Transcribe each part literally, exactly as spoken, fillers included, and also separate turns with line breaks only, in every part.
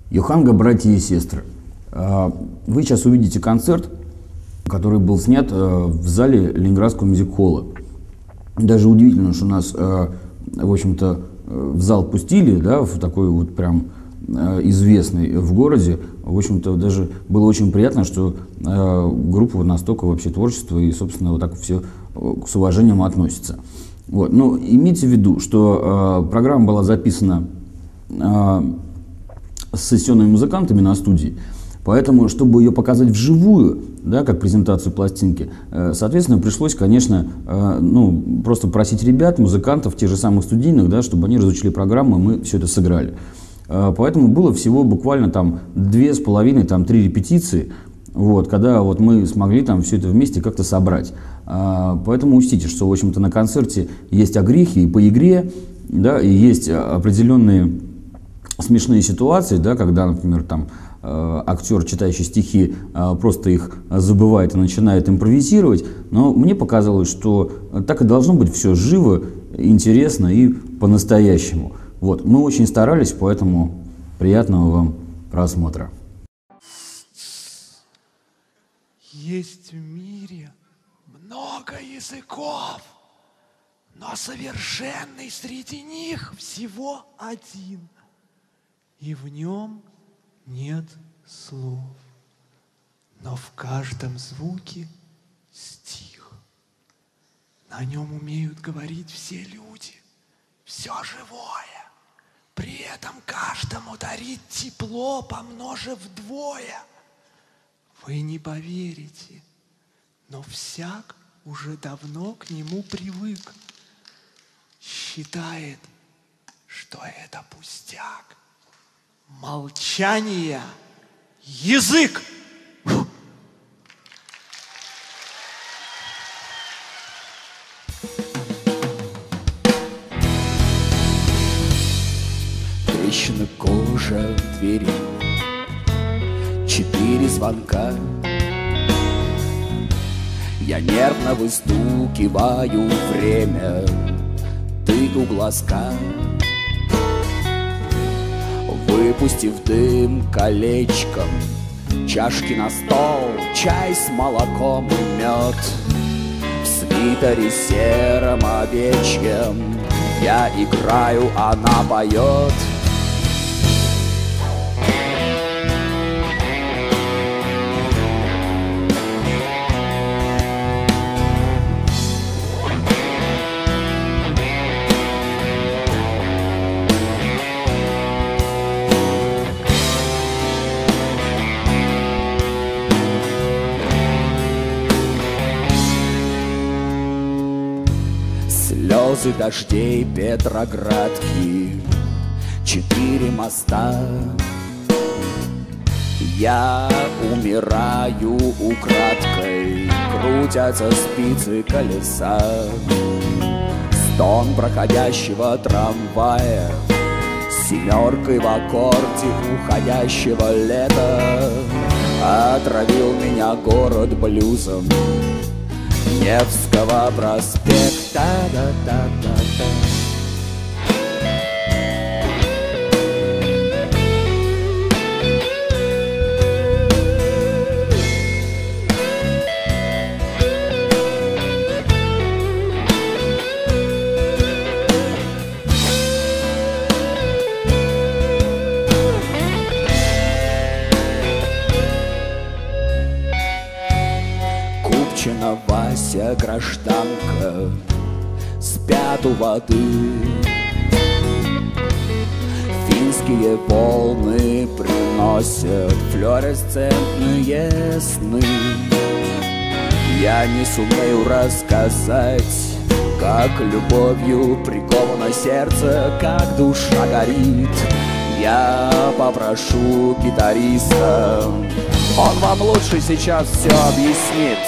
Йоханга, братья и сестры. Вы сейчас увидите концерт, который был снят в зале Ленинградского мюзик-холла. Даже удивительно, что нас, в общем-то, в зал пустили, да, в такой вот прям известный в городе. В общем-то, даже было очень приятно, что группа настолько вообще творчество и, собственно, вот так все с уважением относится. Вот. Но имейте в виду, что программа была записана с сессионными музыкантами на студии, поэтому, чтобы ее показать вживую, да, как презентацию пластинки, соответственно, пришлось, конечно, ну, просто просить ребят, музыкантов, тех же самых студийных, да, чтобы они разучили программу, и мы все это сыграли. Поэтому было всего буквально там две с половиной, там три репетиции, вот, когда вот мы смогли там все это вместе как-то собрать. Поэтому учтите, что, в общем-то, на концерте есть огрехи и по игре, да, и есть определенные смешные ситуации, да, когда, например, там э, актер, читающий стихи, э, просто их забывает и начинает импровизировать. Но мне показалось, что так и должно быть все живо, интересно и по-настоящему. Вот. Мы очень старались, поэтому приятного вам просмотра.
Есть в мире много языков, но совершенный среди них всего один. И в нем нет слов, но в каждом звуке стих. На нем умеют говорить все люди, все живое. При этом каждому дарить тепло, помножив вдвое. Вы не поверите, но всяк уже давно к нему привык. Считает, что это пустяк. Молчание — язык.
Трещина кожа двери, четыре звонка. Я нервно выстукиваю время, тыку глазка. Выпустив дым колечком, чашки на стол, чай с молоком и мед. В свитере сером овечьем я играю, она поет. Слезы дождей Петроградки, четыре моста. Я умираю украдкой, крутятся спицы колеса. Стон проходящего трамвая, семеркой в аккорде уходящего лета. Отравил меня город блюзом Невского проспекта. Да-да-да-да-да. Купчина Вася, гражданка, спят у воды. Финские волны приносят флуоресцентные сны. Я не сумею рассказать, как любовью приковано сердце, как душа горит. Я попрошу гитариста, он вам лучше сейчас все объяснит.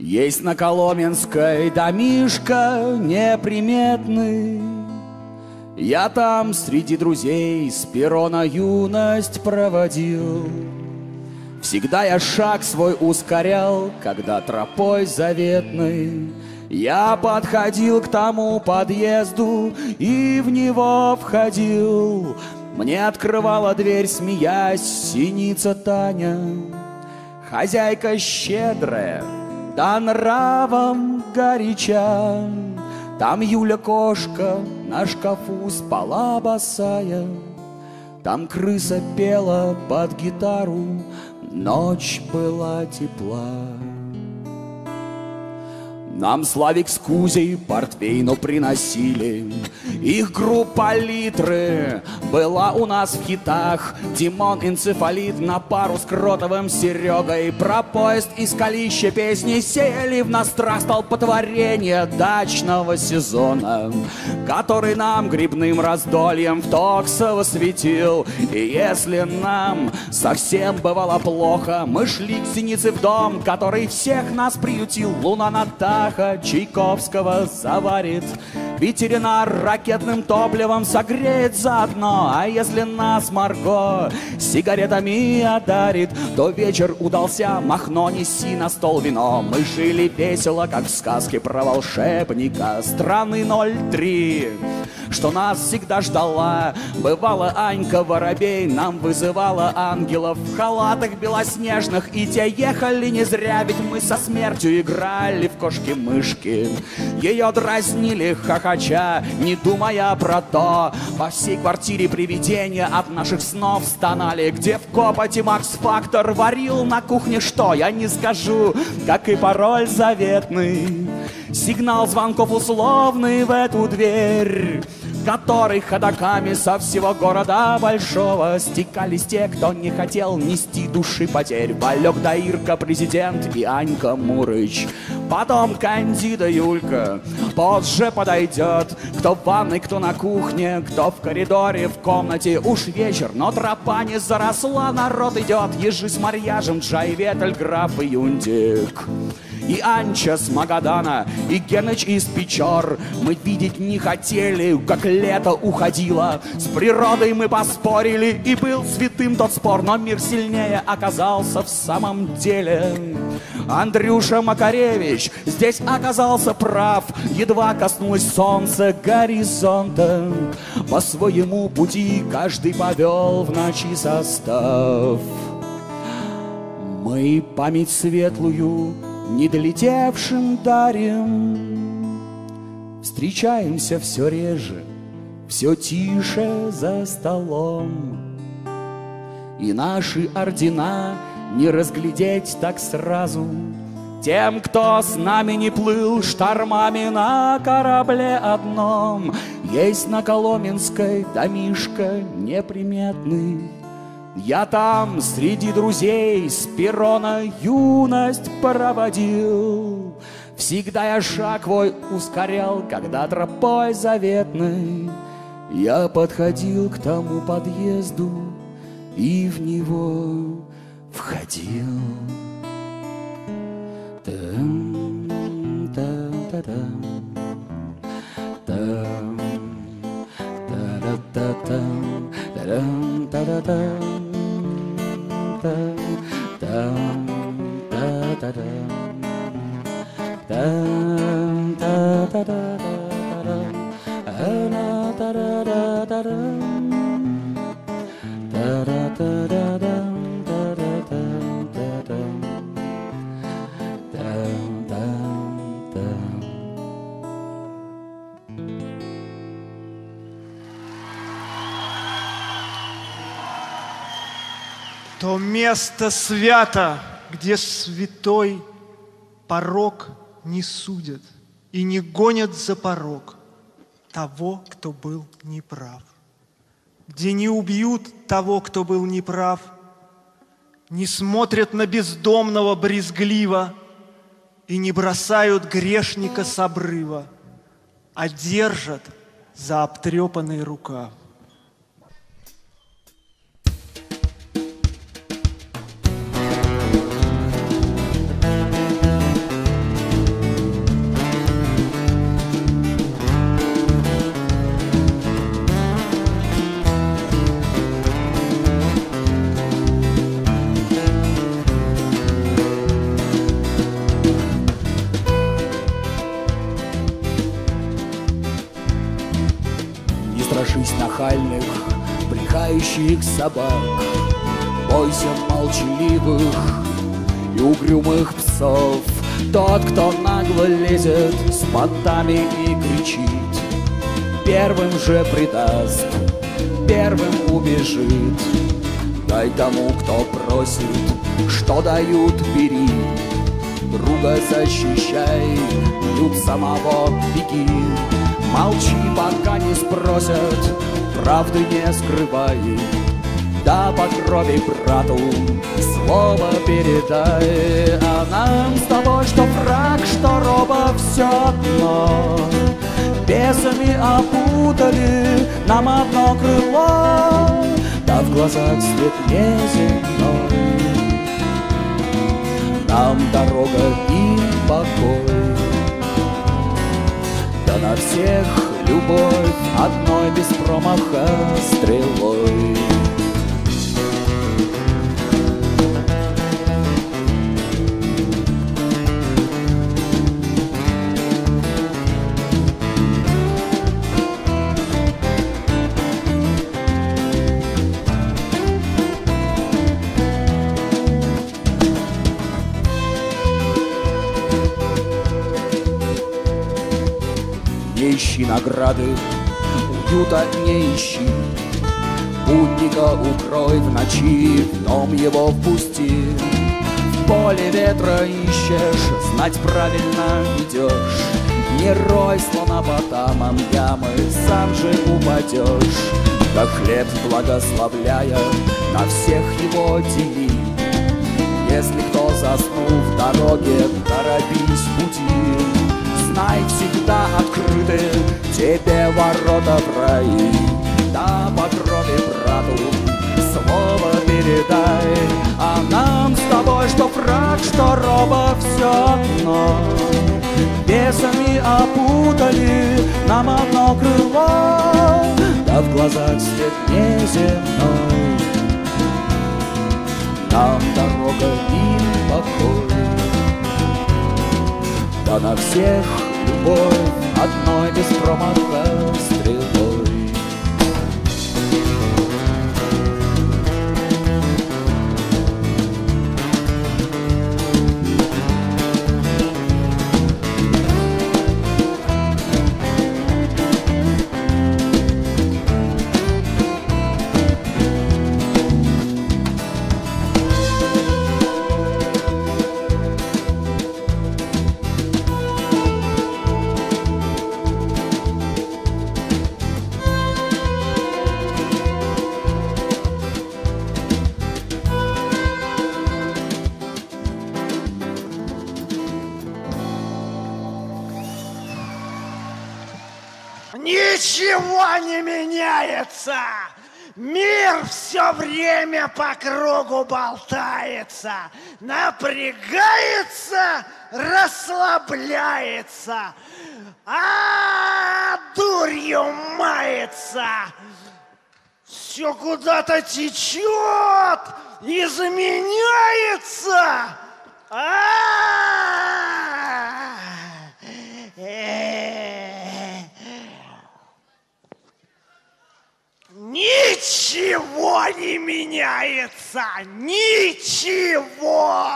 Есть на Коломенской домишко неприметный. Я там среди друзей с перрона юность проводил. Всегда я шаг свой ускорял, когда тропой заветной я подходил к тому подъезду и в него входил. Мне открывала дверь, смеясь, синица Таня, хозяйка щедрая, да нравом горяча. Там Юля-кошка на шкафу спала босая, там крыса пела под гитару, ночь была тепла. Нам Славик с Кузей портвейну приносили, их группа литры была у нас в хитах. Димон энцефалит на пару с Кротовым Серегой. Про поезд и скалище песни сеяли в нас страх столпотворения дачного сезона, который нам грибным раздольем в Токсово светил. И если нам совсем бывало плохо, мы шли к Синице в дом, который всех нас приютил. Луна Натаха Чайковского заварит, ветеринар ракетным топливом согреет заодно. А если нас Марго сигаретами одарит, то вечер удался, Махно, неси на стол вино. Мы жили весело, как в сказке про волшебника страны ноль три, что нас всегда ждала. Бывала Анька Воробей, нам вызывала ангелов в халатах белоснежных, и те ехали не зря, ведь мы со смертью играли в кошки-мышки. Ее дразнили хохоча, не думая про то. Во всей квартире привидения от наших снов стонали. Где в копоте Макс-Фактор варил на кухне что, я не скажу, как и пароль заветный. Сигнал звонков условный в эту дверь, который ходоками со всего города большого стекались те, кто не хотел нести души потерь. Валек да Ирка, президент, и Анька Мурыч. Потом Кандида Юлька, позже подойдет. Кто в ванной, кто на кухне, кто в коридоре, в комнате. Уж вечер, но тропа не заросла, народ идет. Ежи с Марьяжем, Джай Ветель, граф и Юндик. И Анча с Магадана, и Геныч из Печор. Мы видеть не хотели, как лето уходило. С природой мы поспорили, и был святым тот спор. Но мир сильнее оказался в самом деле. Андрюша Макаревич здесь оказался прав. Едва коснулось солнца горизонта, по своему пути каждый повел в ночи состав. Мы память светлую не долетевшим дарим, встречаемся все реже, все тише за столом. И наши ордена не разглядеть так сразу тем, кто с нами не плыл штормами на корабле одном. Есть на Коломенской домишко неприметный. Я там среди друзей с перрона юность проводил. Всегда я шаг твой ускорял, когда тропой заветной я подходил к тому подъезду и в него входил. Там, там, та, там, там, та-да-та-там, та-дам, та-да-там. Там, та-та-дам, там, та-та-да-да-дам, та-да-да-да-дам, та-да-да-да-дам, та-да-да-да-дам, там-там-там.
То место свято, где святой порок не судят и не гонят за порок того, кто был неправ. Где не убьют того, кто был неправ, не смотрят на бездомного брезгливо и не бросают грешника с обрыва, а держат за обтрепанный рукав.
печальных, брехающих собак. Бойся молчаливых и угрюмых псов. Тот, кто нагло лезет с понтами и кричит, первым же предаст, первым убежит. Дай тому, кто просит, что дают, бери. Друга защищай, бьют самого, беги. Молчи, пока не спросят, правды не скрывай. Да по крови брату слово передай. А нам с тобой, что враг, что роба, все одно. Бесами опутали нам одно крыло, да в глазах свет неземной. Нам дорога и покой, да на всех любовь одной без промаха стрелой. Не ищи награды, уюта не ищи. Путника укрой в ночи, в дом его впусти. В поле ветра ищешь, знать правильно идешь. Не рой слонопотамом ямы, сам же упадешь. Да хлеб благословляя, на всех его дели. Если кто заснул в дороге, торопись в пути. Знай, всегда открыты тебе ворота в рай. Да по крови брату слово передай. А нам с тобой, что враг, что роба, все одно. Бесами опутали нам одно крыло, да в глазах свет неземной. Нам дорога и покой, да на всех любовь одной без промаха стрелой.
Ничего не меняется. Мир все время по кругу болтается, напрягается, расслабляется, а дурью мается. Все куда-то течет, изменяется. Ничего не меняется, ничего.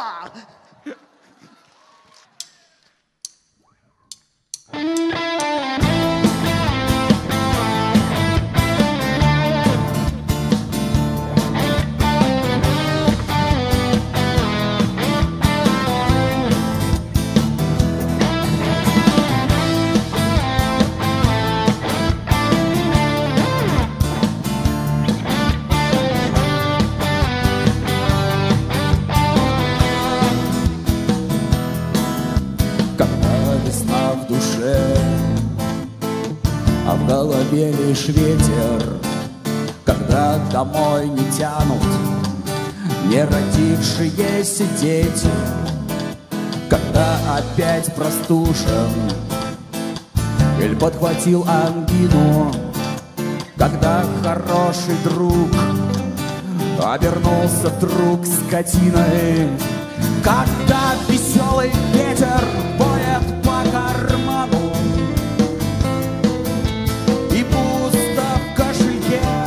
А в голове лишь ветер, когда домой не тянут не родившиеся дети, когда опять простужен или подхватил ангину, когда хороший друг обернулся вдруг скотиной, когда веселый ветер воет по карману и пусто в кошельке.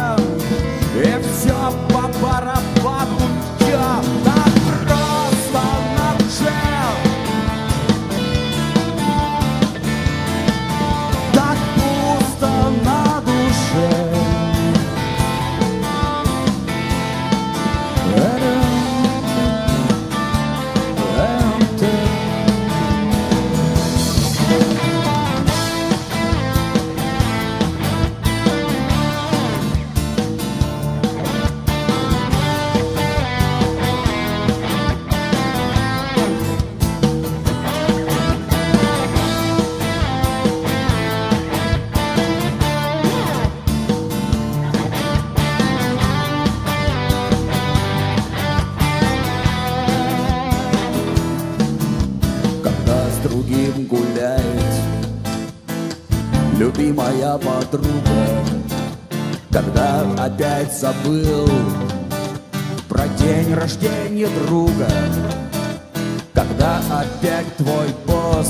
моя подруга, когда опять забыл про день рождения друга, когда опять твой босс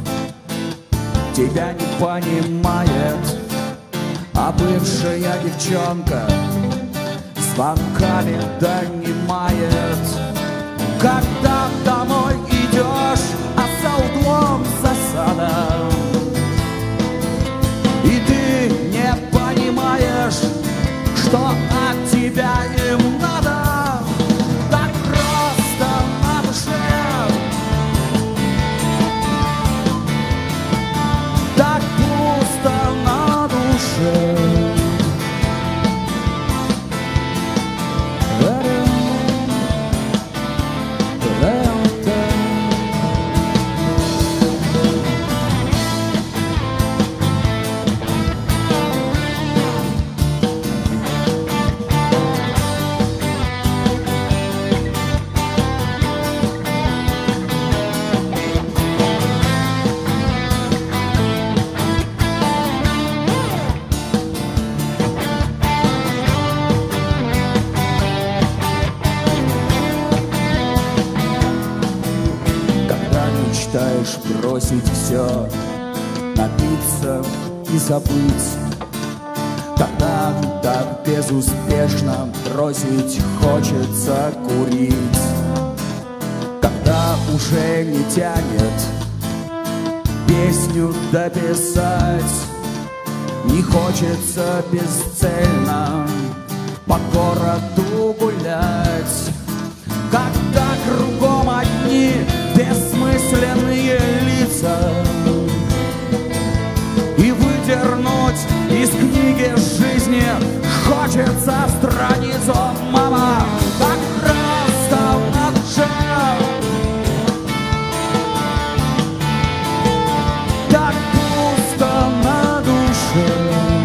тебя не понимает, а бывшая девчонка звонками донимает. Когда домой идешь, а за углом засада, и ты не понимаешь, что от тебя им надо, так просто на душе, так пусто на душе. Мечтаешь бросить все, напиться и забыть, когда так безуспешно бросить хочется курить, когда уже не тянет песню дописать, не хочется бесцельно по городу гулять, когда кругом одни бессмысленные лица, и выдернуть из книги жизни хочется страницу. Мама, так просто на душе, так пусто на душе.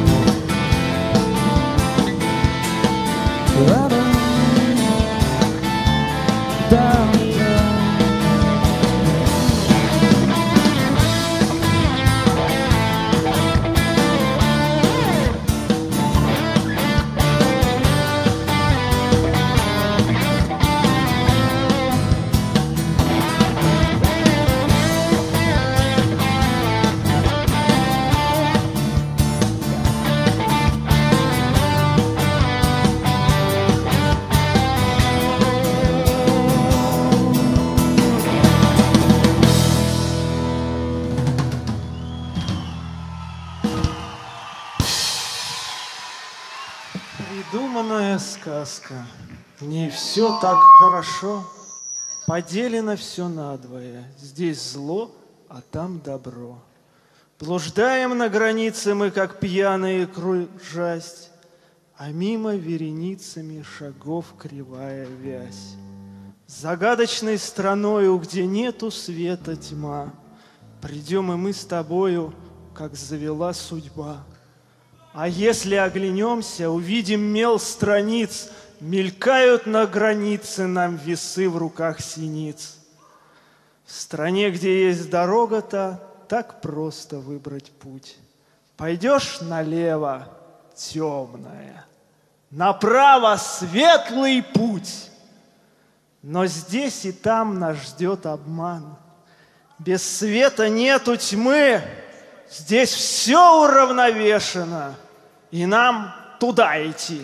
Придуманная сказка. Не все так хорошо. Поделено все надвое. Здесь зло, а там добро. Блуждаем на границе мы, как пьяные кружасть, а мимо вереницами шагов кривая вязь. Загадочной страною, где нету света тьма, придем и мы с тобою, как завела судьба. А если оглянемся, увидим мел страниц, мелькают на границе нам весы в руках синиц. В стране, где есть дорога-то, так просто выбрать путь. Пойдешь налево — темная, направо — светлый путь. Но здесь и там нас ждет обман. Без света нету тьмы, здесь все уравновешено, и нам туда идти.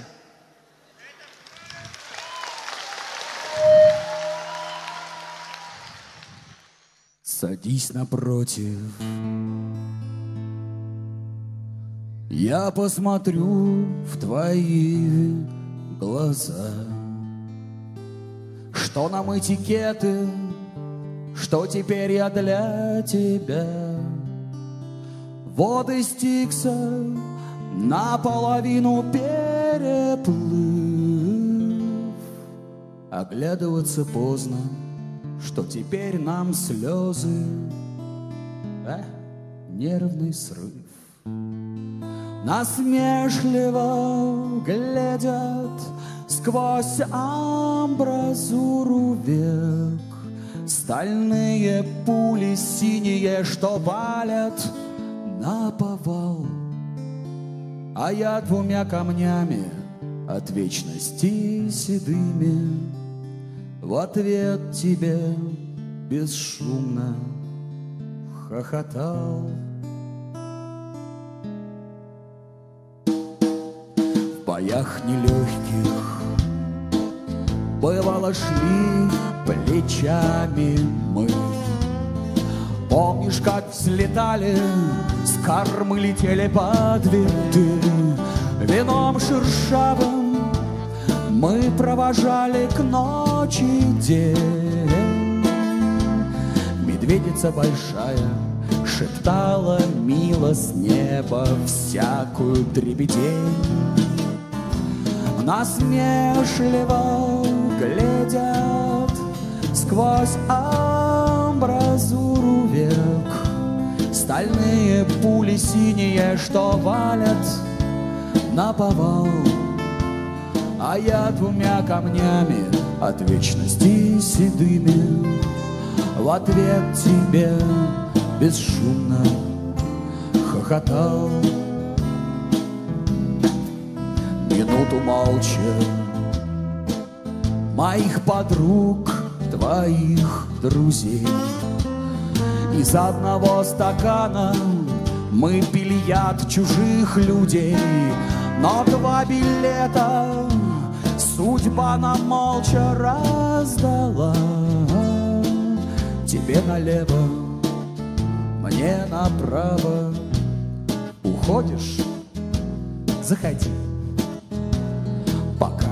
Садись напротив, я посмотрю в твои глаза. Что нам этикеты, что теперь я для тебя? Воды Стикса наполовину переплыв, оглядываться поздно, что теперь нам слезы, а, нервный срыв. Насмешливо глядят сквозь амбразуру век стальные пули синие, что валят наповал а я двумя камнями от вечности седыми в ответ тебе бесшумно хохотал. В боях нелегких бывало шли плечами мы. Помнишь, как взлетали, с кормы летели под винты, вином шершавым мы провожали к ночи день. Медведица большая шептала мило с неба всякую дребедень. Насмешливо глядят сквозь амбразуру век стальные пули синие, что валят наповал. А я двумя камнями от вечности седыми в ответ тебе бесшумно хохотал. Минуту молча моих подруг, твоих друзей, из одного стакана мы пили яд чужих людей. Но два билета судьба нам молча раздала. Тебе налево, мне направо. Уходишь? Заходи. Пока.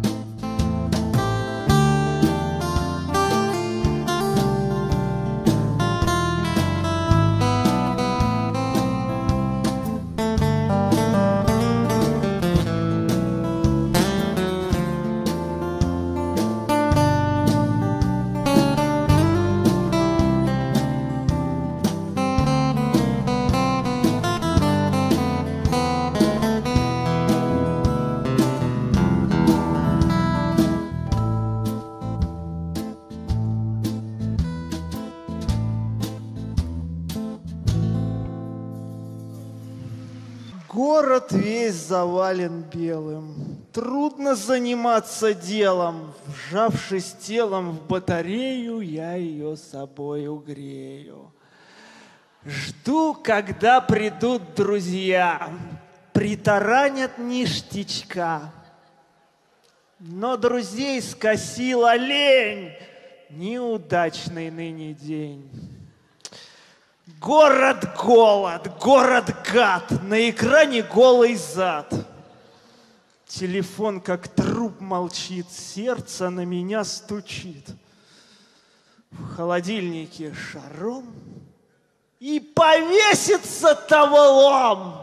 Город весь завален белым, трудно заниматься делом. Вжавшись телом в батарею, я ее собой угрею. Жду, когда придут друзья, притаранят ништячка. Но друзей скосила лень, неудачный ныне день. Город голод, город гад, на экране голый зад. Телефон как труп молчит, сердце на меня стучит. В холодильнике шаром и повесится таволом.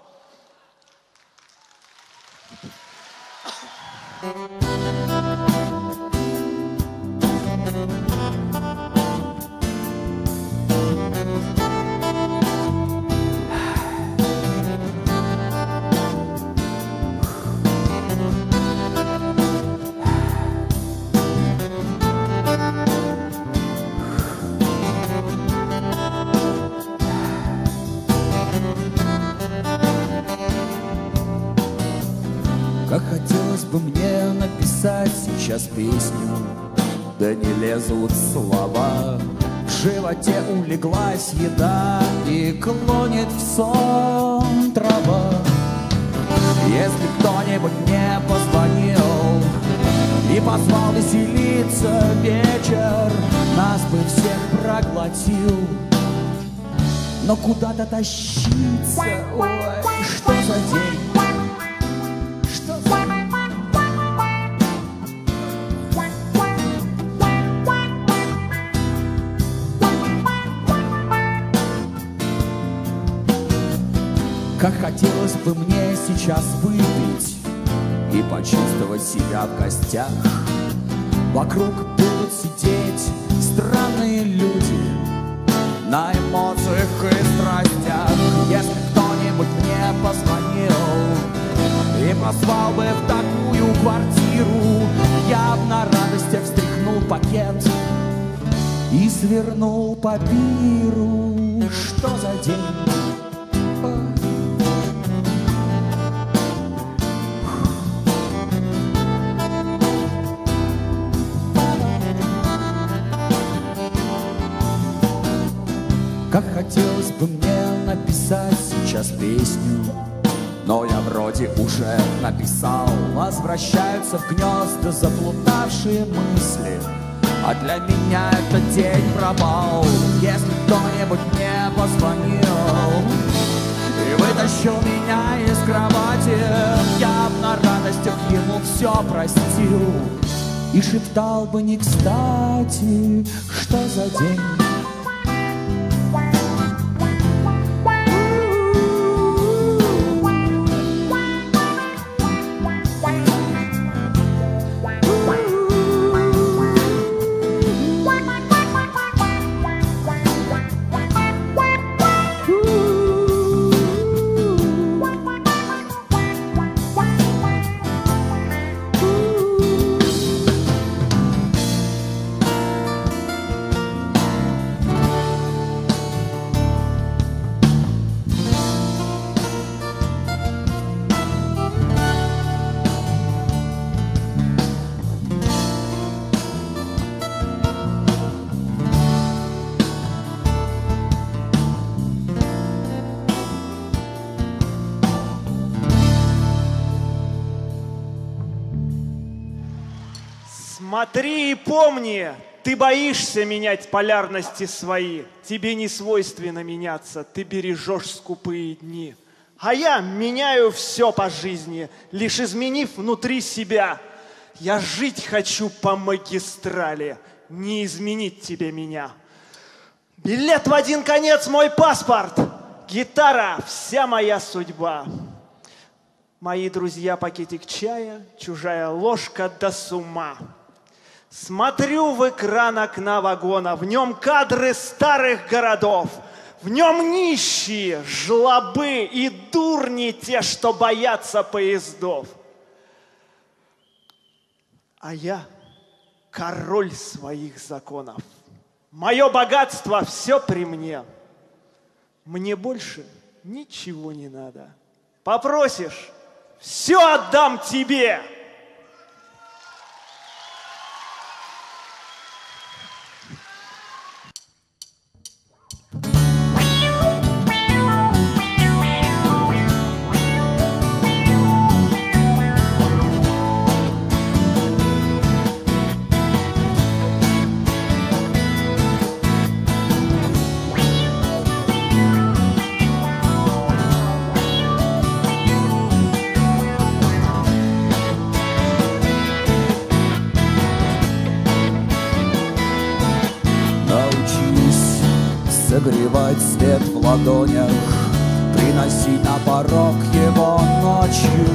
Как хотелось бы мне написать сейчас песню, да не лезут слова. В животе улеглась еда и клонит в сон трава. Если кто-нибудь мне позвонил и позвал веселиться вечер, нас бы всех проглотил. Но куда-то тащиться, ой, что за день? Как хотелось бы мне сейчас выпить и почувствовать себя в гостях. Вокруг будут сидеть странные люди на эмоциях и страстях. Если кто-нибудь мне позвонил и позвал бы в такую квартиру, я б на радостях встряхнул пакет и свернул по пиру. Что за день? Как хотелось бы мне написать сейчас песню, но я вроде уже написал. Возвращаются в гнезда заплутавшие мысли, а для меня этот день пропал. Если кто-нибудь мне позвонил и вытащил меня из кровати, я б на радостях ему все простил и шептал бы не кстати, что за день.
Смотри и помни, ты боишься менять полярности свои. Тебе не свойственно меняться, ты бережешь скупые дни. А я меняю все по жизни, лишь изменив внутри себя. Я жить хочу по магистрали, не изменить тебе меня. Билет в один конец мой паспорт, гитара вся моя судьба. Мои друзья пакетик чая, чужая ложка до с ума. Смотрю в экран окна вагона, в нем кадры старых городов, в нем нищие, жлобы и дурни те, что боятся поездов. А я король своих законов. Мое богатство все при мне. Мне больше ничего не надо. Попросишь, все отдам тебе.
Согревать свет в ладонях, приносить на порог его ночью.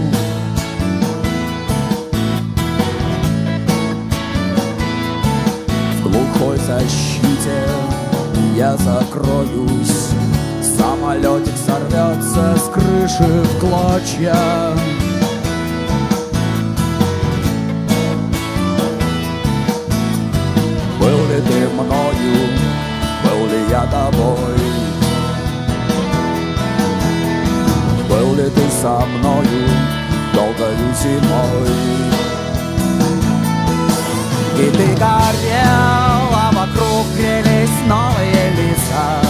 В глухой защите я закроюсь, самолетик сорвется с крыши в клочья. Был ли ты мною? Был ли я тобой? Был ли ты со мною долгою зимой? И ты горел, а вокруг грелись новые лица,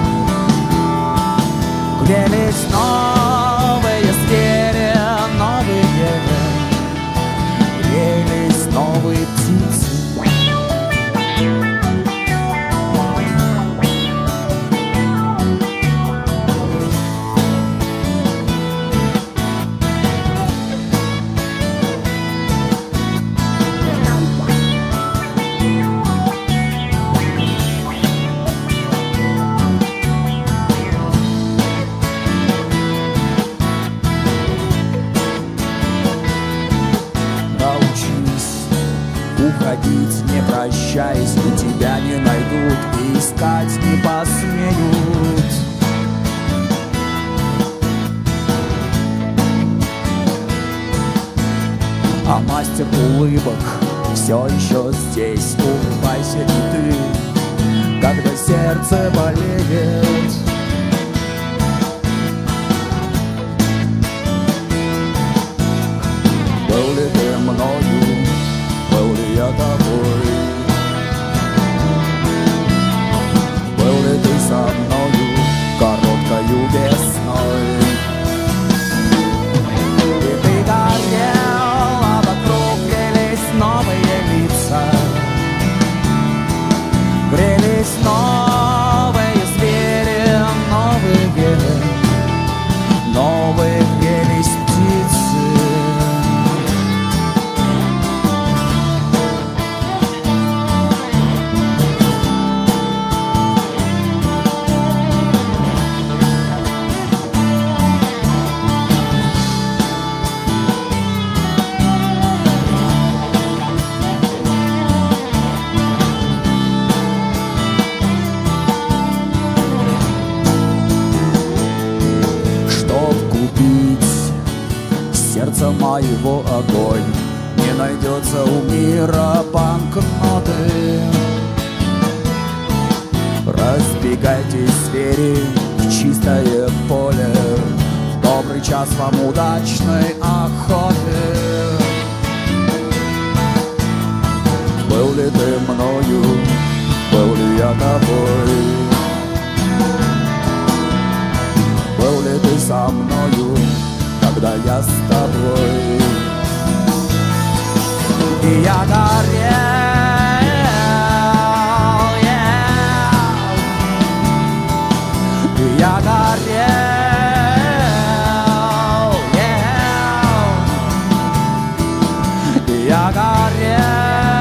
грелись новые звери, новые, грелись новые птицы. Уходить, не прощаясь, и тебя не найдут, и искать не посмеют. А мастер улыбок все еще здесь. Улыбайся и ты, когда сердце болеет. Был ли ты мною? Был ли я тобой? Был ли ты со банкноты. Разбегайтесь, звери, в чистое поле, в добрый час вам удачной охоты. Был ли ты мною, был ли я тобой? Был ли ты со мною, когда я с тобой? И я горел, yeah. И я горел, yeah. И я горел.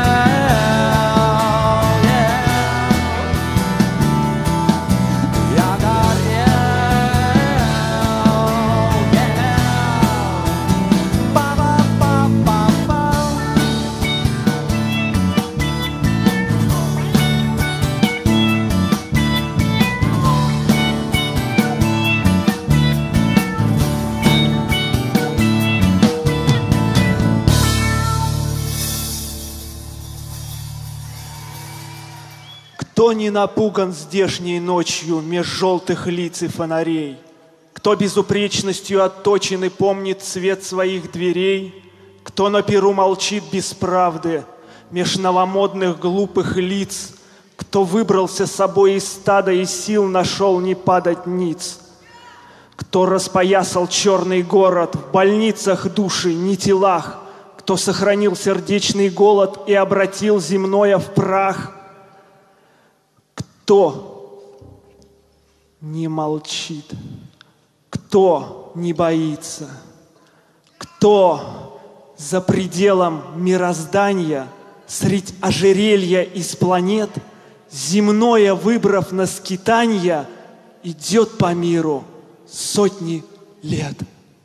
Кто не напуган здешней ночью меж желтых лиц и фонарей? Кто безупречностью отточен и помнит цвет своих дверей? Кто на перу молчит без правды меж новомодных глупых лиц? Кто выбрался с собой из стада и сил нашел не падать ниц? Кто распоясал черный город в больницах души, не телах? Кто сохранил сердечный голод и обратил земное в прах? Кто не молчит? Кто не боится? Кто за пределом мироздания, средь ожерелья из планет, земное выбрав на скитанье, идет по миру сотни лет?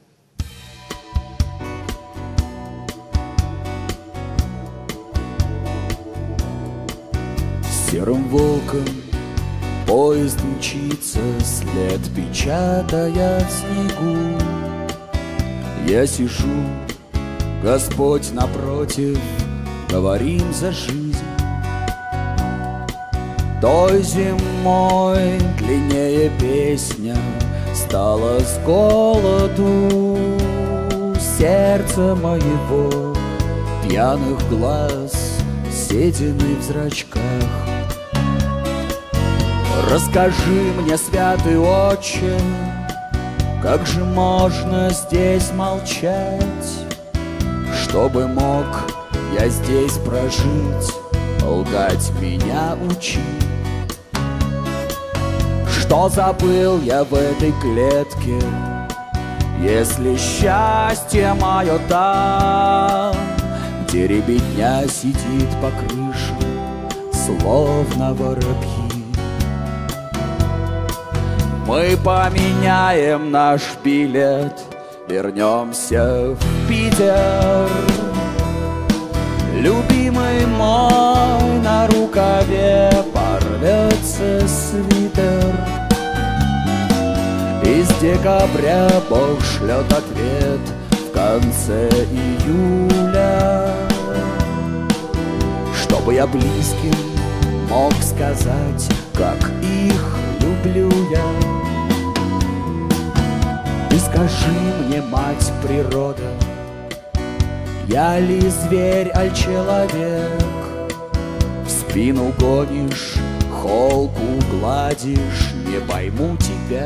Серым волком поезд мчится, след печатая в снегу. Я сижу, Господь напротив, говорим за жизнь. Той зимой длиннее песня стала с голоду. Сердце моего, пьяных глаз, седины в зрачках. Расскажи мне, святый отче, как же можно здесь молчать, чтобы мог я здесь прожить, лгать меня учи. Что забыл я в этой клетке, если счастье мое там, где ребятня сидит по крыше, словно воробьи? Мы поменяем наш билет, вернемся в Питер. Любимый мой, на рукаве порвется свитер. Из декабря Бог шлет ответ в конце июля, чтобы я близким мог сказать, как их люблю я. И скажи мне, мать природа, я ли зверь, аль человек? В спину гонишь, холку гладишь, не пойму тебя.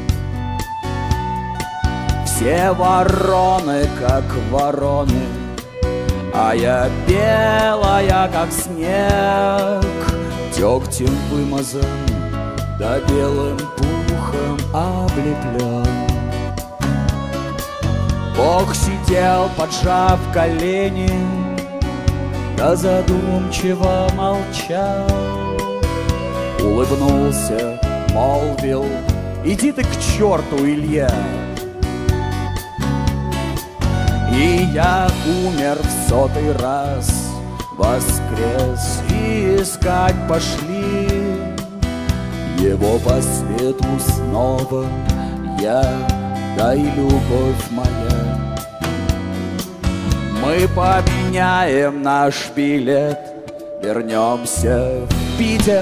Все вороны, как вороны, а я белая, как снег, дегтем вымазан, да белым пухом облеплен. Бог сидел, поджав колени, да задумчиво молчал. Улыбнулся, молвил: иди ты к черту, Илья. И я умер в сотый раз, воскрес, и искать пошли его по свету снова я, да и любовь моя. Мы поменяем наш билет, вернемся в Питер.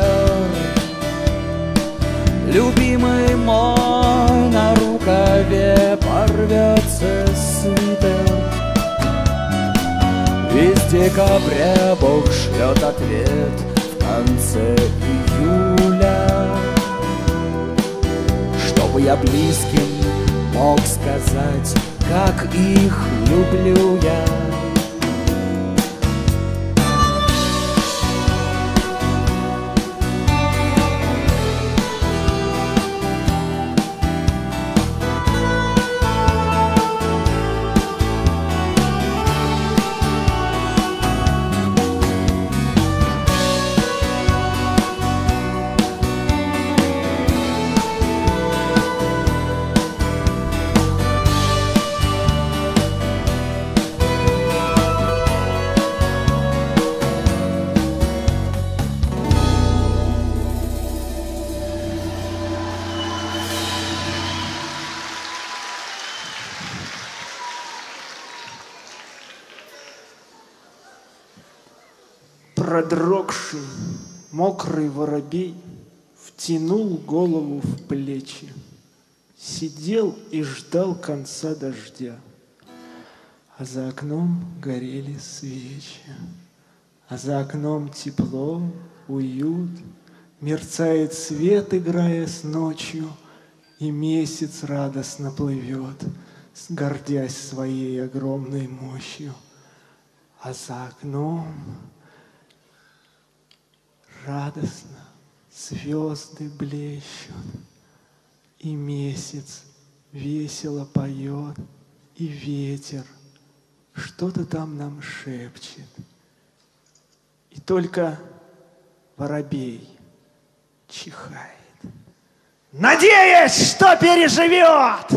Любимый мой, на рукаве порвется свитер. Из декабря Бог шлет ответ в конце июля, чтобы я близким мог сказать, как их люблю я.
Продрогший, мокрый воробей втянул голову в плечи, сидел и ждал конца дождя. А за окном горели свечи, а за окном тепло, уют, мерцает свет, играя с ночью, и месяц радостно плывет, гордясь своей огромной мощью. А за окном радостно звезды блещут, и месяц весело поет, и ветер что-то там нам шепчет. И только воробей чихает, надеясь, что переживет.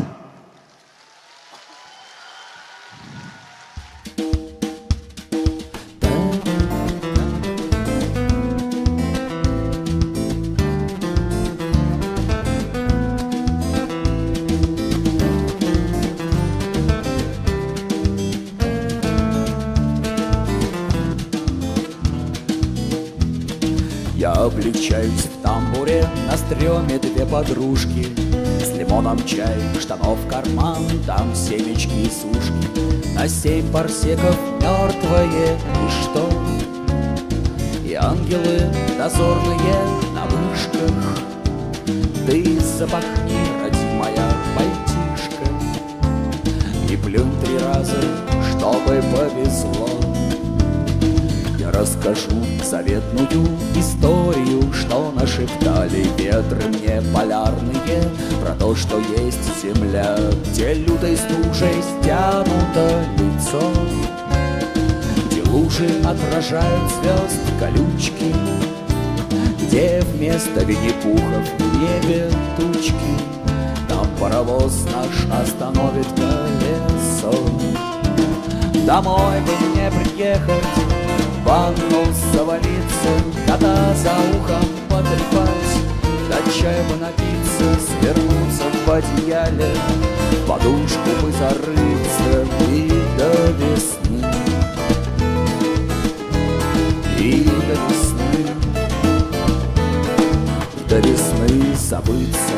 Я облегчаюсь в тамбуре, на стреме две подружки. С лимоном чай, штанов карман, там семечки и сушки. На семь парсеков мертвое ничто, и ангелы дозорные на вышках. Ты запахни, родимая пальтишко, и плюнь три раза, чтобы повезло. Расскажу заветную историю, что нашептали ветры мне полярные, про то, что есть земля, где лютой стужей стянуто лицо, где лужи отражают звезд колючки, где вместо винни-пухов в небе тучки. Там паровоз наш остановит колесо. Домой бы мне приехать, в ванну завалиться, кота за ухом потрепать, дать чаю бы напиться, свернуться в одеяле, подушку бы зарыться и до весны, и до весны, и до весны забыться.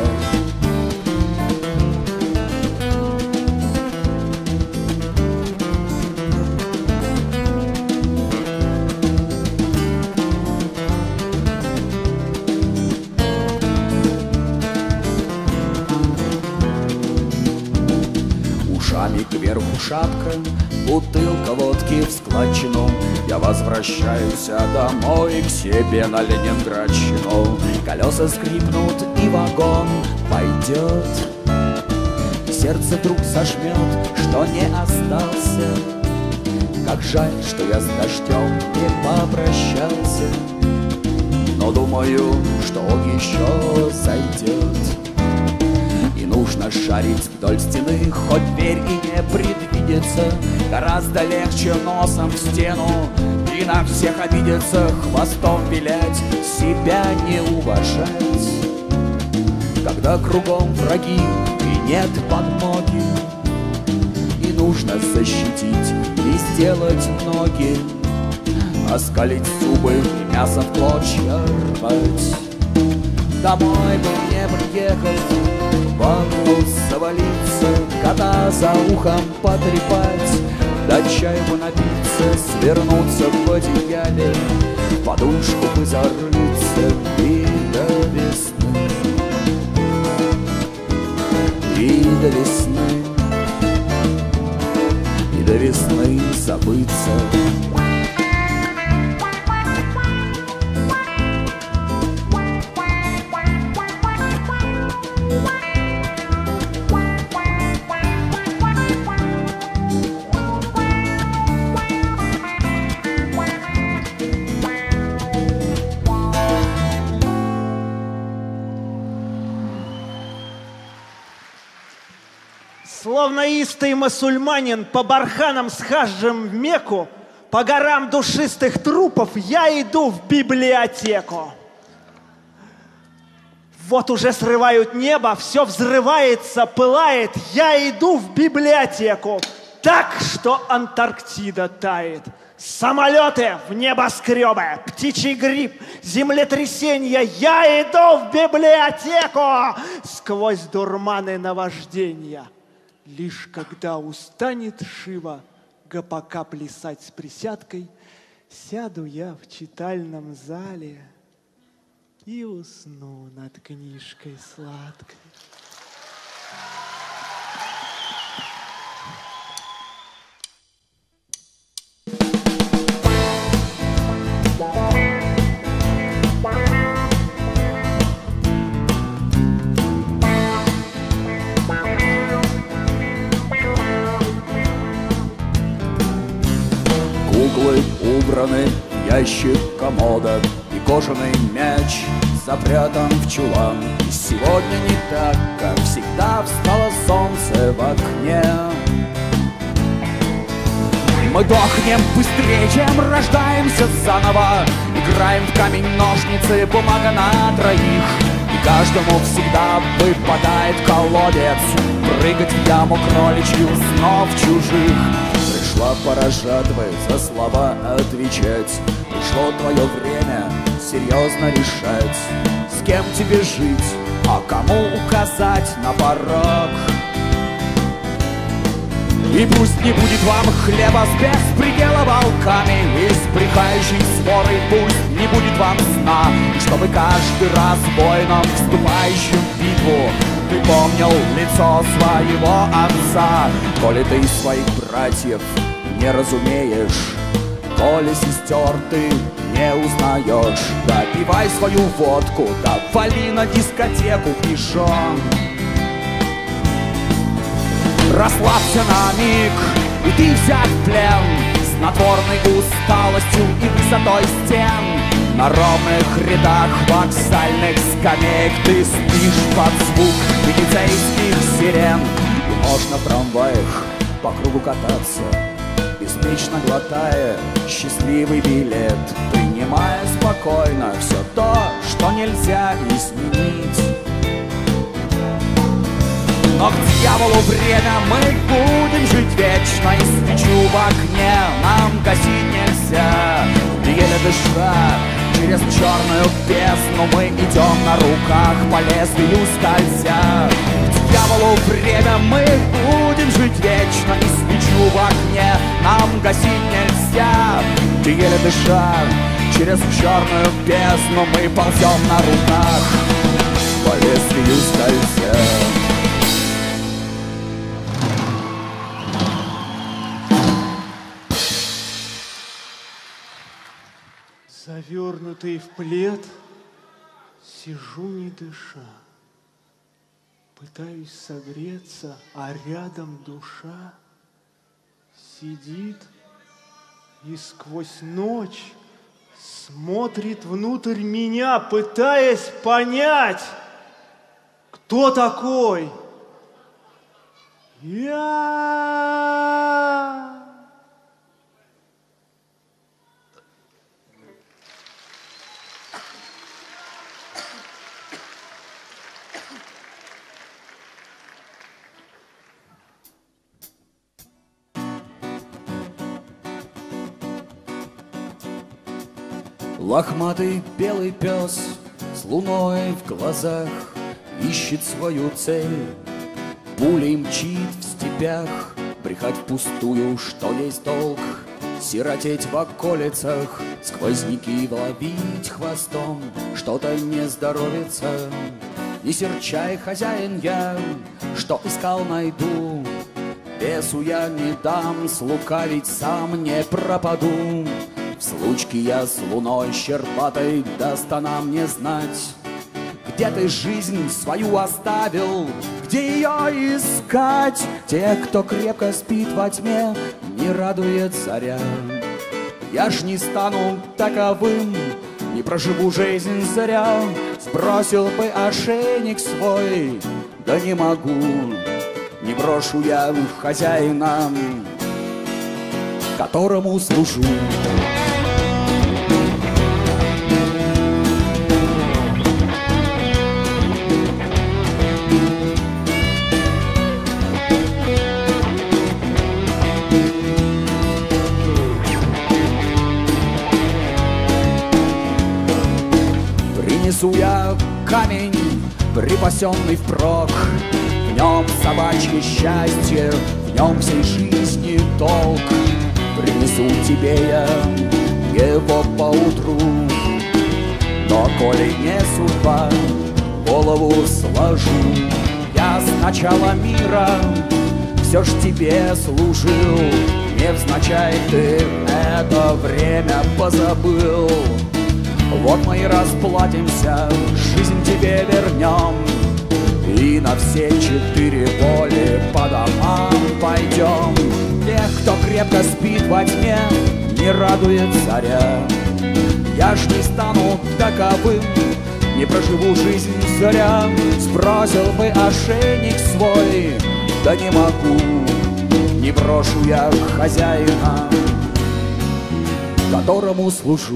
Кверху шапка, бутылка водки в складчину. Я возвращаюсь домой к себе на Ленинградщину. Колеса скрипнут и вагон пойдет. Сердце вдруг сожмет, что не остался. Как жаль, что я с дождем не попрощался. Но думаю, что он еще зайдет. Нужно шарить вдоль стены, хоть дверь и не предвидится. Гораздо легче носом в стену и на всех обидеться, хвостом вилять, себя не уважать. Когда кругом враги и нет подмоги, и нужно защитить и сделать ноги. оскалить зубы и мясо в клочья рвать. Домой бы не приехать, в ванну завалиться, кота за ухом потрепать, да чай бы напиться, свернуться в одеяле, в подушку бы зарыться и до весны, и до весны, и до весны забыться.
Словно истый мусульманин по барханам с хаджем в Мекку, по горам душистых трупов я иду в библиотеку. Вот уже срывают небо, все взрывается, пылает. Я иду в библиотеку, так что Антарктида тает. Самолеты в небоскребы, птичий грипп, землетрясения. Я иду в библиотеку сквозь дурманы наваждения. Лишь когда устанет Шива гопака плясать с присядкой, сяду я в читальном зале и усну над книжкой сладкой.
Куклы убраны в ящик комода, и кожаный мяч запрятан в чулан. И сегодня не так, как всегда, встало солнце в окне. Мы дохнем быстрее, чем рождаемся заново, играем в камень-ножницы, бумага на троих. И каждому всегда выпадает колодец, прыгать в яму кроличью снов чужих. Пришла пора жатвы, за слова отвечать. Пришло твое время серьезно решать, с кем тебе жить, а кому указать на порог. И пусть не будет вам хлеба с беспредела волками, из брехающей своры пусть не будет вам сна, чтобы каждый раз воином, вступающим в битву, ты помнил лицо своего отца. Коли ты своих братьев не разумеешь, коли сестер ты не узнаешь, допивай свою водку, да вали на дискотеку пешон. Расслабься на миг, и ты взят в плен снотворной усталостью и высотой стен. На ровных рядах вокзальных скамеек ты спишь под звук милицейских сирен. И можно в трамваях по кругу кататься, беспечно глотая счастливый билет, принимая спокойно все то, что нельзя изменить. Но к дьяволу время, мы будем жить вечно, и свечу в окне нам гасить нельзя. Еле дыша, через черную бездну мы идем на руках по лезвию скользя. К дьяволу время, мы будем жить вечно, и свечу в окне нам гасить нельзя. Еле дыша, через черную бездну мы ползем на руках по лезвию скользя.
Завернутый в плед, сижу не дыша, пытаюсь согреться, а рядом душа сидит и сквозь ночь смотрит внутрь меня, пытаясь понять, кто такой. Я...
Лохматый белый пес с луной в глазах ищет свою цель. Пулей мчит в степях, брехать впустую, что есть долг. Сиротеть в околицах, сквозняки ловить хвостом. Что-то не здоровится, не серчай, хозяин я, что искал, найду. Бесу я не дам, слукавить сам не пропаду. В случке я с луной щербатой, даст она мне знать, где ты жизнь свою оставил, где ее искать. Тех, кто крепко спит во тьме, не радует заря. Я ж не стану таковым, не проживу жизнь зря. Сбросил бы ошейник свой, да не могу. Не брошу я хозяина, которому служу. Принесу я камень, припасенный впрок. В нем собачье счастье, в нем всей жизни толк. Принесу тебе я его поутру, но коли не судьба, голову сложу. Я с начала мира все ж тебе служил, невзначай ты это время позабыл. Вот мы и расплатимся, жизнь тебе вернем, и на все четыре воли по домам пойдем. Тех, кто крепко спит во тьме, не радует заря. Я ж не стану таковым, не проживу жизнь зря. Сбросил бы ошейник свой, да не могу. Не брошу я хозяина, которому служу.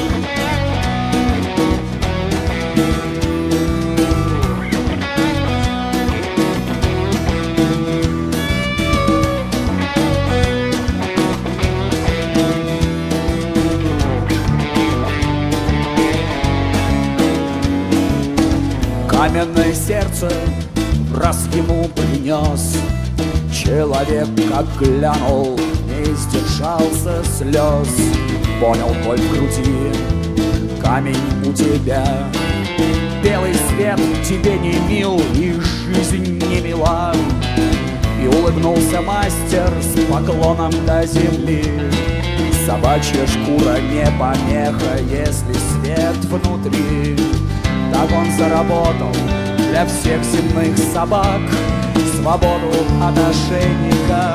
Каменное сердце раз ему принес. Человек, как глянул, не сдержался слез. Понял, боль в груди, камень у тебя. Белый свет тебе не мил, и жизнь не мила. И улыбнулся мастер с поклоном до земли. Собачья шкура не помеха, если свет внутри. Так он заработал для всех земных собак свободу от ошейника,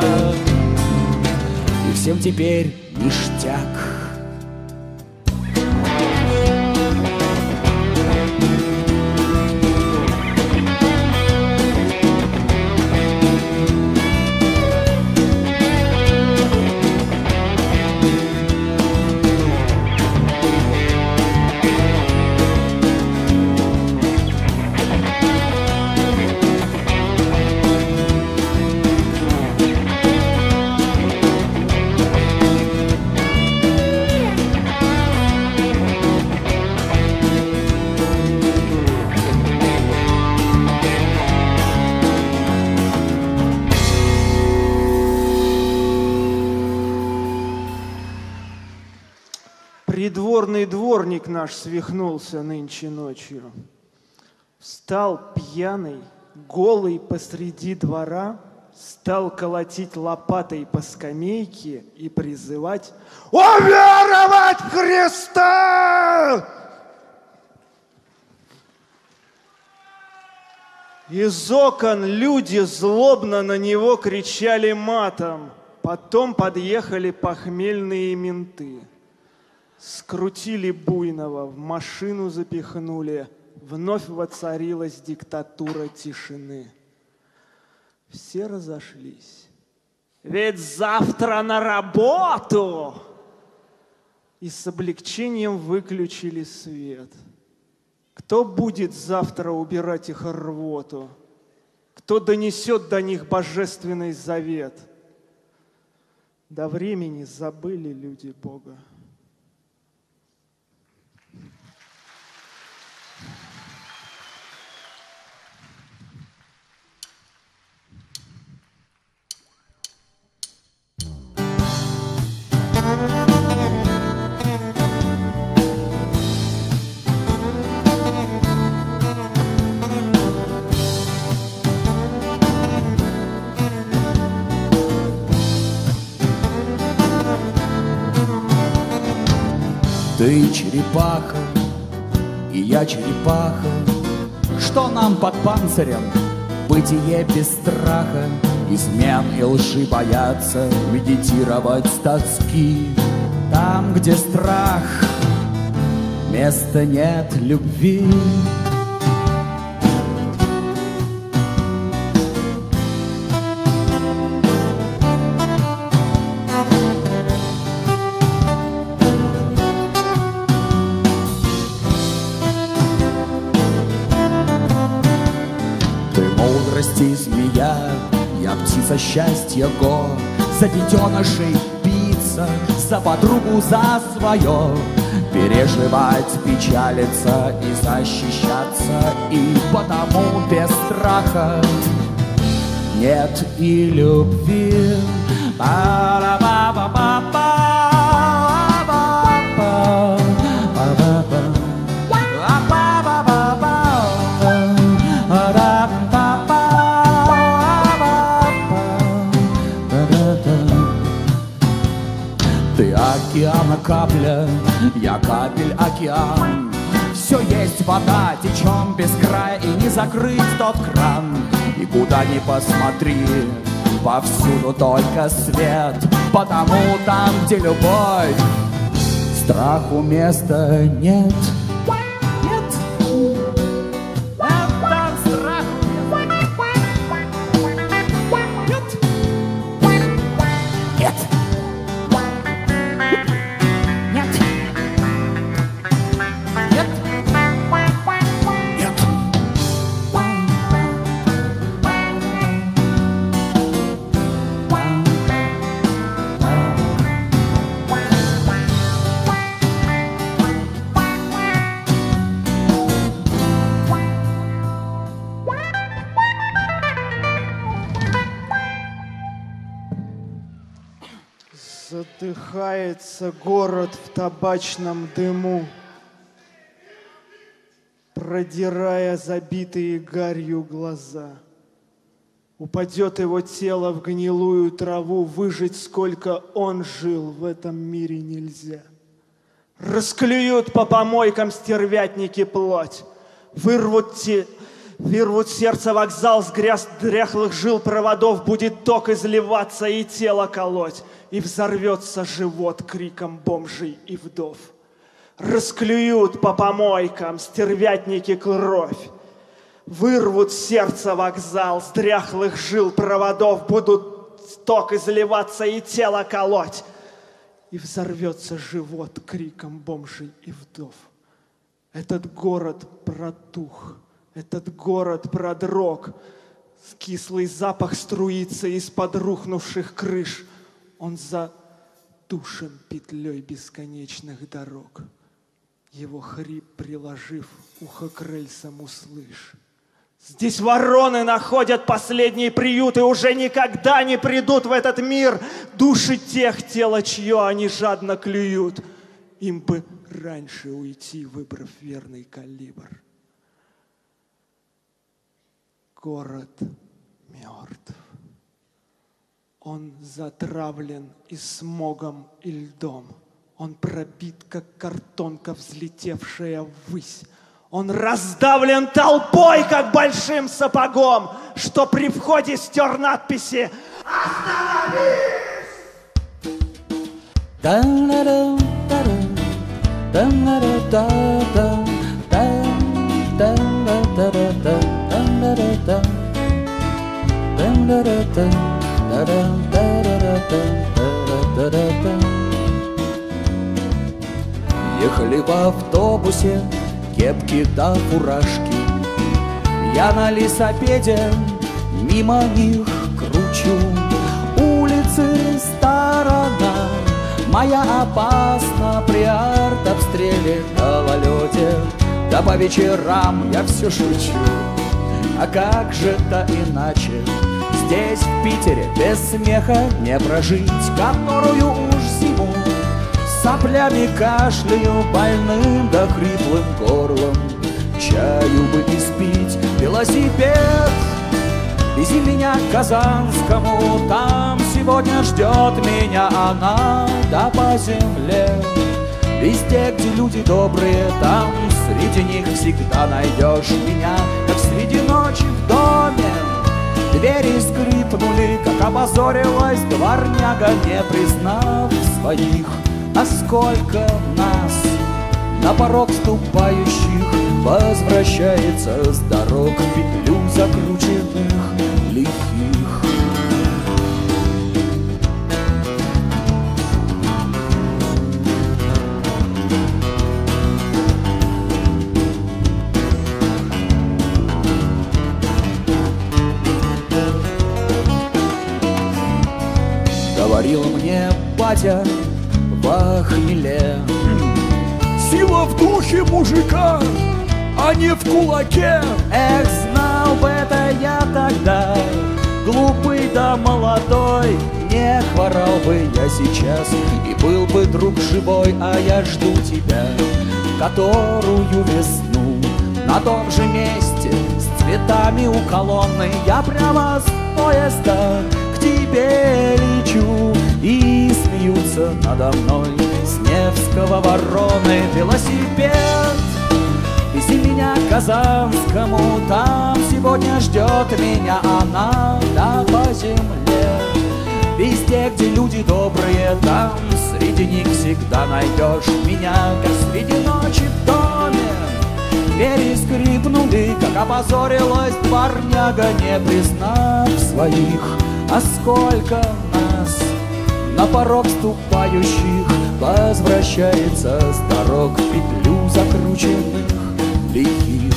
и всем теперь ништяк.
Придворный дворник наш свихнулся нынче ночью. Встал пьяный, голый посреди двора, стал колотить лопатой по скамейке и призывать «Уверовать в Христа!» Из окон люди злобно на него кричали матом. Потом подъехали похмельные менты. Скрутили буйного, в машину запихнули. Вновь воцарилась диктатура тишины. Все разошлись. Ведь завтра на работу! И с облегчением выключили свет. Кто будет завтра убирать их рвоту? Кто донесет до них божественный завет? До времени забыли люди Бога.
черепаха, и я черепаха. Что нам под панцирем? Бытие без страха, измен и лжи бояться, медитировать с тоски. Там, где страх, места нет любви. Змея, я птица счастья го, за детенышей биться, за подругу, за свое, переживать, печалиться и защищаться, и потому без страха нет и любви. Океана капля, я капель океан. Все есть вода, течем без края, и не закрыть тот кран. И куда ни посмотри, повсюду только свет, потому там, где любовь, страху места нет.
Задыхается город в табачном дыму, продирая забитые гарью глаза. Упадет его тело в гнилую траву, выжить, сколько он жил, в этом мире нельзя. Расклюют по помойкам стервятники плоть, вырвут те... Вырвут сердце вокзал с гряз дряхлых жил проводов, будет ток изливаться и тело колоть, и взорвется живот криком бомжей и вдов. Расклюют по помойкам стервятники кровь, вырвут сердце вокзал с дряхлых жил проводов, будут ток изливаться и тело колоть, и взорвется живот криком бомжей и вдов. Этот город протух. Этот город продрог, кислый запах струится из-под рухнувших крыш. Он задушен петлей бесконечных дорог. Его хрип, приложив ухо к рельсам, услышь. Здесь вороны находят последний приют и уже никогда не придут в этот мир. Души тех, тело чье они жадно клюют. Им бы раньше уйти, выбрав верный калибр. Город мертв. Он затравлен и смогом, и льдом. Он пробит, как картонка, взлетевшая ввысь. Он раздавлен толпой, как большим сапогом, что при входе стер надписи
Ехали в автобусе кепки да фуражки, я на лесопеде мимо них кручу. Улицы сторона моя опасна при артобстреле, гололёде. Да по вечерам я все шучу. А как же-то иначе здесь, в Питере, без смеха не прожить, которую уж зиму соплями кашляю, больным да хриплым горлом чаю бы испить. Велосипед, вези меня к Казанскому, там сегодня ждет меня она. Да по земле Везде, где люди добрые, там среди них всегда найдешь меня. Как среди ночи в доме двери скрипнули, как опозорилась дворняга, не признав своих. А сколько нас на порог ступающих возвращается с дорог в петлю закрученных лихих. Говорил мне батя в хмеле: сила в духе мужика, а не в кулаке. Эх, знал бы это я тогда, глупый да молодой, не хворал бы я сейчас, и был бы друг живой. А я жду тебя, которую весну, на том же месте, с цветами у колонны. Я прямо с поезда к тебе лечу, и смеются надо мной с Невского вороны. Велосипед, вези меня к Казанскому, там сегодня ждет меня она, да по земле. Везде, где люди добрые, там среди них всегда найдешь меня. Как среди ночи в доме двери скрипнули, как опозорилась дворняга, не признав своих. А сколько нас на порог ступающих возвращается с дорог в петлю закрученных лихих.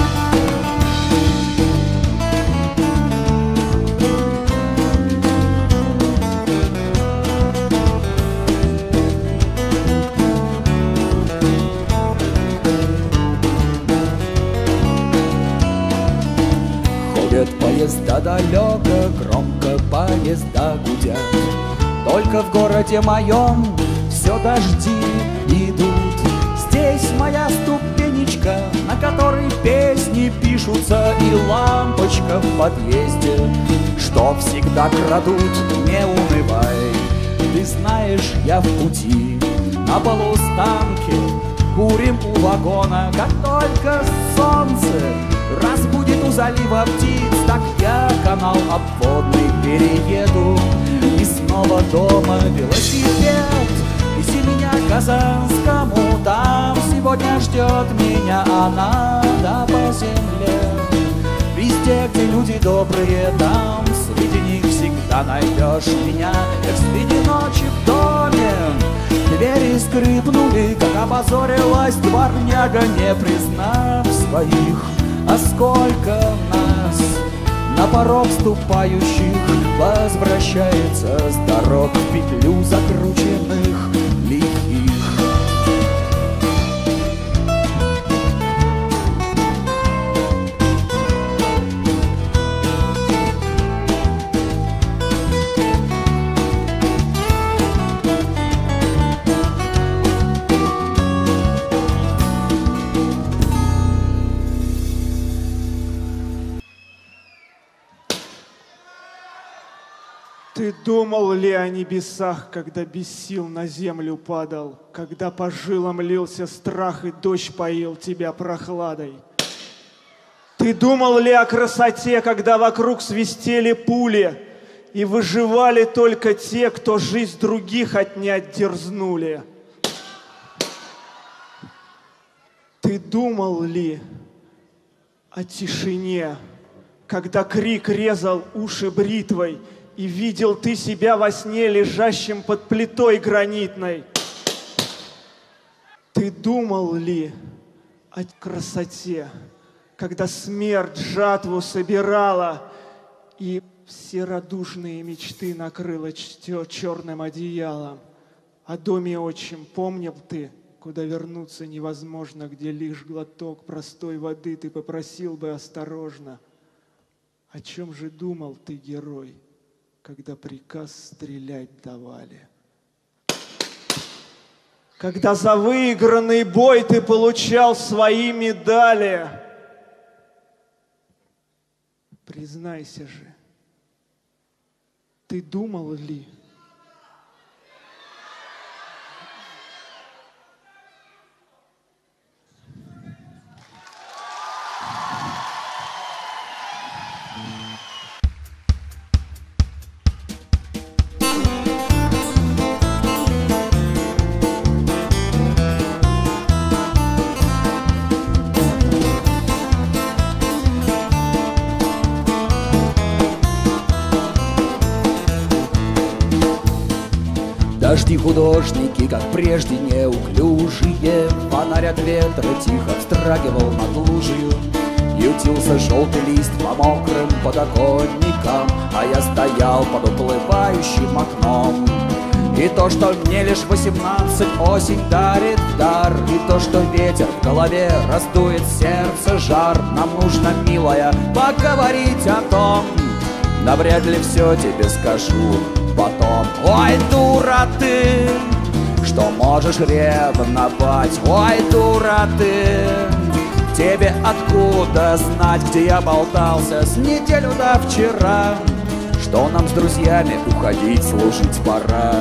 Ходят поезда далеко, громко поезда гудят. Только в городе моем все дожди идут. Здесь моя ступенечка, на которой песни пишутся, и лампочка в подъезде, что всегда крадут. Не унывай, ты знаешь, я в пути. На полустанке курим у вагона. Как только солнце разбудит у залива птиц, так я канал обводный перееду, и снова дома. Велосипед, вези меня к Казанскому, там сегодня ждет меня она, да по земле. Везде, где люди добрые, там среди них всегда найдешь меня. Как среди ночи в доме двери скрипнули, как опозорилась дворняга, не признав своих. А сколько нас на порог ступающих возвращается с дорог в петлю закрученных лихих.
Ты думал ли о небесах, когда без сил на землю падал, когда по жилам лился страх и дождь поил тебя прохладой? Ты думал ли о красоте, когда вокруг свистели пули, и выживали только те, кто жизнь других отнять дерзнули? Ты думал ли о тишине, когда крик резал уши бритвой, и видел ты себя во сне, лежащим под плитой гранитной? Ты думал ли о красоте, когда смерть жатву собирала, и все радужные мечты накрыла черным одеялом? О доме отчим помнил ты, куда вернуться невозможно, где лишь глоток простой воды ты попросил бы осторожно? О чем же думал ты, герой, когда приказ стрелять давали? Когда за выигранный бой ты получал свои медали? Признайся же, ты думал ли?
Почти художники, как прежде, неуклюжие. Фонарь от ветра тихо встрагивал над лужею. Ютился желтый лист по мокрым подоконникам, а я стоял под уплывающим окном. И то, что мне лишь восемнадцать, осень дарит в дар, и то, что ветер в голове раздует сердце жар. Нам нужно, милая, поговорить о том, да вряд ли все тебе скажу потом. Ой, дура ты, что можешь ревновать. Ой, дура ты, тебе откуда знать, где я болтался с неделю до вчера, что нам с друзьями уходить, служить пора.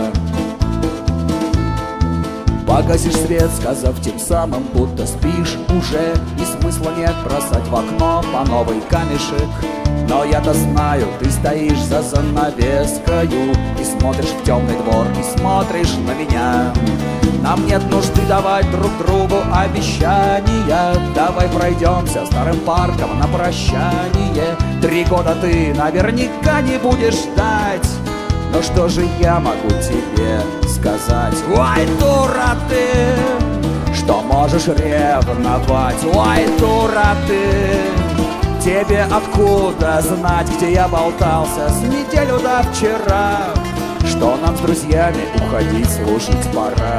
Погасишь свет, сказав тем самым, будто спишь уже, и смысла нет бросать в окно по новый камешек. Но я-то знаю, ты стоишь за занавескою и смотришь в темный двор, и смотришь на меня. Нам нет нужды давать друг другу обещания. Давай пройдемся старым парком на прощание. Три года ты наверняка не будешь ждать, но что же я могу тебе сказать? Ой, дура ты, что можешь ревновать. Ой, дура ты, тебе откуда знать, где я болтался с неделю до вчера, что нам с друзьями уходить, служить пора.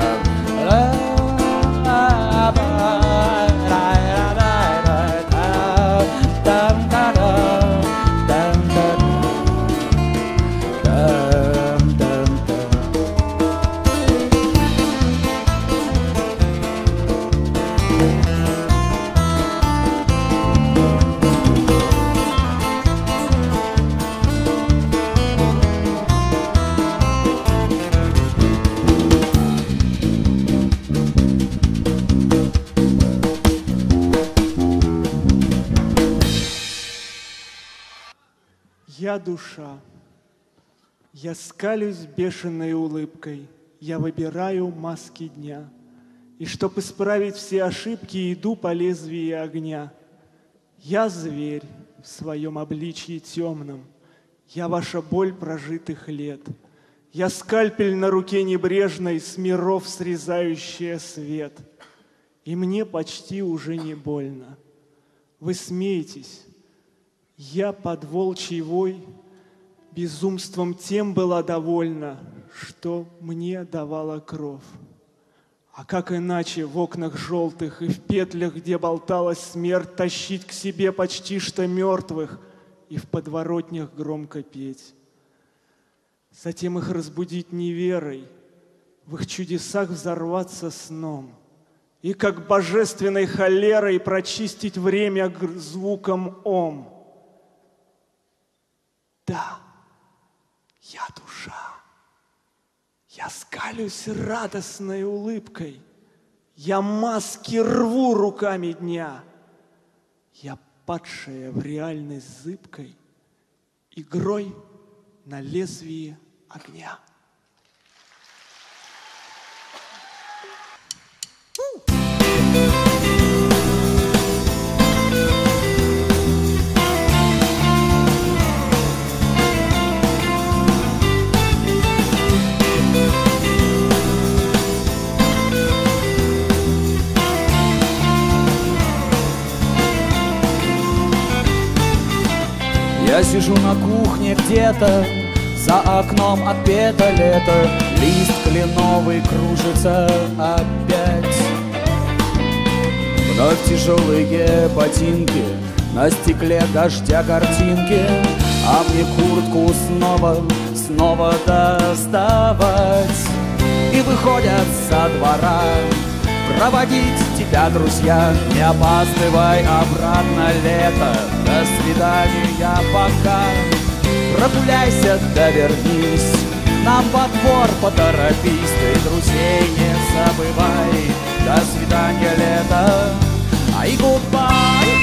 Я душа, я скалюсь бешеной улыбкой, я выбираю маски дня. И чтоб исправить все ошибки, иду по лезвию огня. Я зверь в своем обличье темном, я ваша боль прожитых лет. Я скальпель на руке небрежной, с миров срезающая свет. И мне почти уже не больно. Вы смеетесь. Я под волчий вой безумством тем была довольна, что мне давала кровь. А как иначе в окнах желтых и в петлях, где болталась смерть, тащить к себе почти что мертвых и в подворотнях громко петь? Затем их разбудить неверой, в их чудесах взорваться сном и как божественной холерой прочистить время звуком ом. Да, я душа, я скалюсь радостной улыбкой, я маски рву руками дня, я падшая в реальность зыбкой, игрой на лезвии огня.
Я сижу на кухне где-то, за окном отпето лето, лист кленовый кружится опять. Вновь тяжелые ботинки, на стекле дождя картинки, а мне куртку снова, снова доставать. И выходят со двора проводить тебя, друзья. Не опаздывай обратно, лето, до свидания пока. Прогуляйся, да вернись, нам во двор поторопись. Ты друзей не забывай, до свидания, лето, ай, гудбай.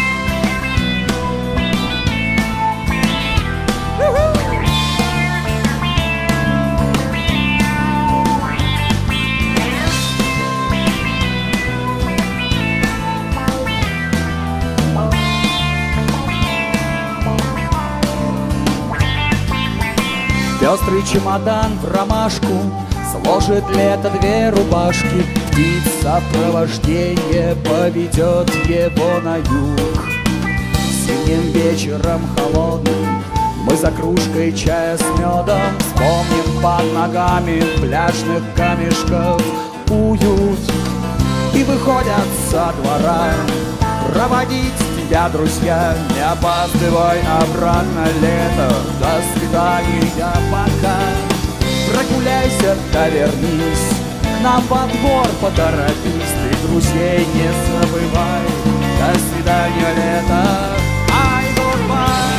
Пестрый чемодан в ромашку, Сложит лето две рубашки, птица в провождение поведет его на юг. Зимним вечером холодным мы за кружкой чая с медом вспомним под ногами пляжных камешков уют. И выходят со двора проводить тебя, друзья. Не опаздывай обратно, лето, до свидания пока. Прогуляйся, да вернись к нам во двор, поторопись. Ты друзей не забывай. До свидания, лето. Ай, goodbye.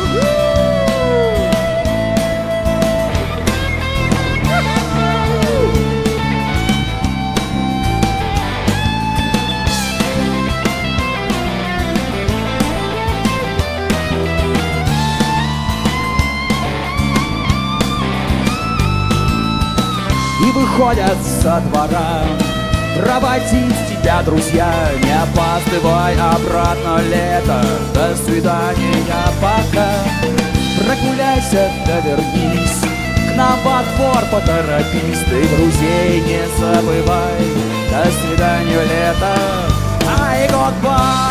И выходят со двора проводить тебя, друзья. Не опаздывай обратно, лето, до свидания пока. Прогуляйся, да вернись к нам во двор, поторопись. Ты друзей не забывай. До свидания, лето. Ай, goodbye.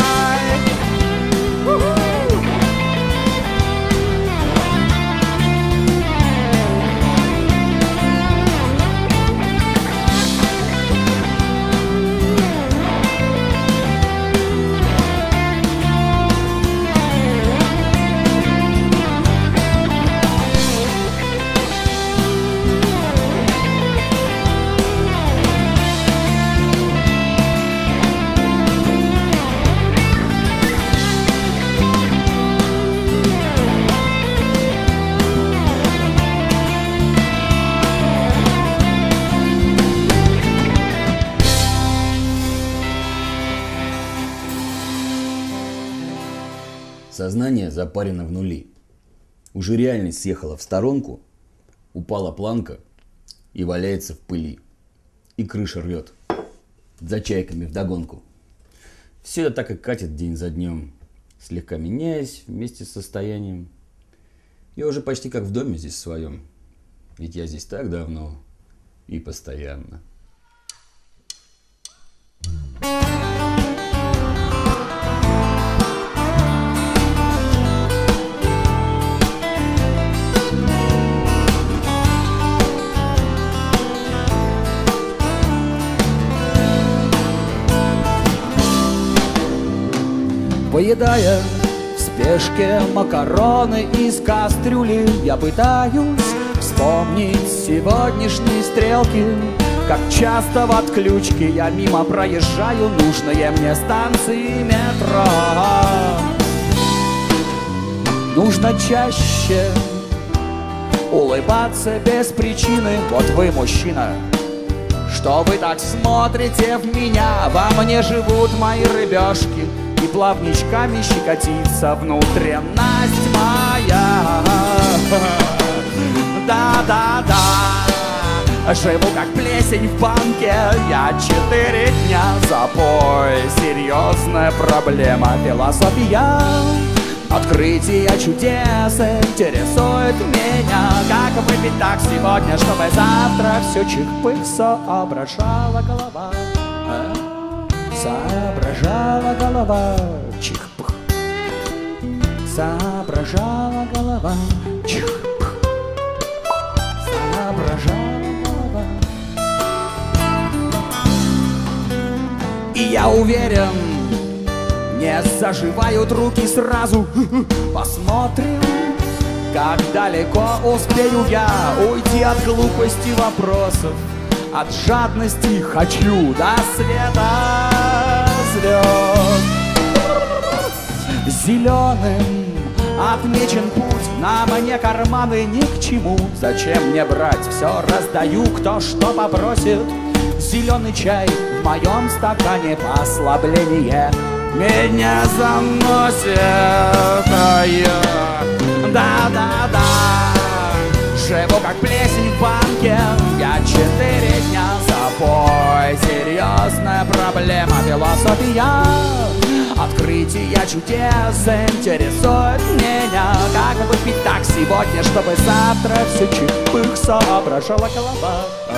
Сознание запарено в нули. Уже реальность съехала в сторонку, упала планка и валяется в пыли. И крыша рвет за чайками вдогонку. Все это так и катит день за днем, слегка меняясь вместе с состоянием. Я уже почти как в доме здесь своем, ведь я здесь так давно и постоянно.
Поедая в спешке макароны из кастрюли, я пытаюсь вспомнить сегодняшние стрелки. Как часто в отключке я мимо проезжаю нужные мне станции метро. Нужно чаще улыбаться без причины. Вот вы, мужчина, что вы так смотрите в меня? Во мне живут мои рыбешки, и плавничками щекотится внутренность моя. Да-да-да, живу как плесень в банке, я четыре дня запой. Серьезная проблема, философия открытия чудес интересует меня. Как выпить так сегодня, чтобы завтра все чих-пых соображала голова. Соображала голова, чих-пых. Соображала голова, чих-пых. Соображала голова. И я уверен, не заживают руки сразу. Посмотрим, как далеко успею я уйти от глупости вопросов, от жадности хочу до света звезд. Зеленым отмечен путь, на мне карманы ни к чему. Зачем мне брать, все раздаю, кто что попросит. Зеленый чай в моем стакане, послабление меня заносит. А я, да-да-да, живу как плесень в банке, я четыре дня запой. Серьезная проблема, философия Открытия чудес интересует меня. Как выпить так сегодня, чтобы завтра все чих-пых. Соображала голова,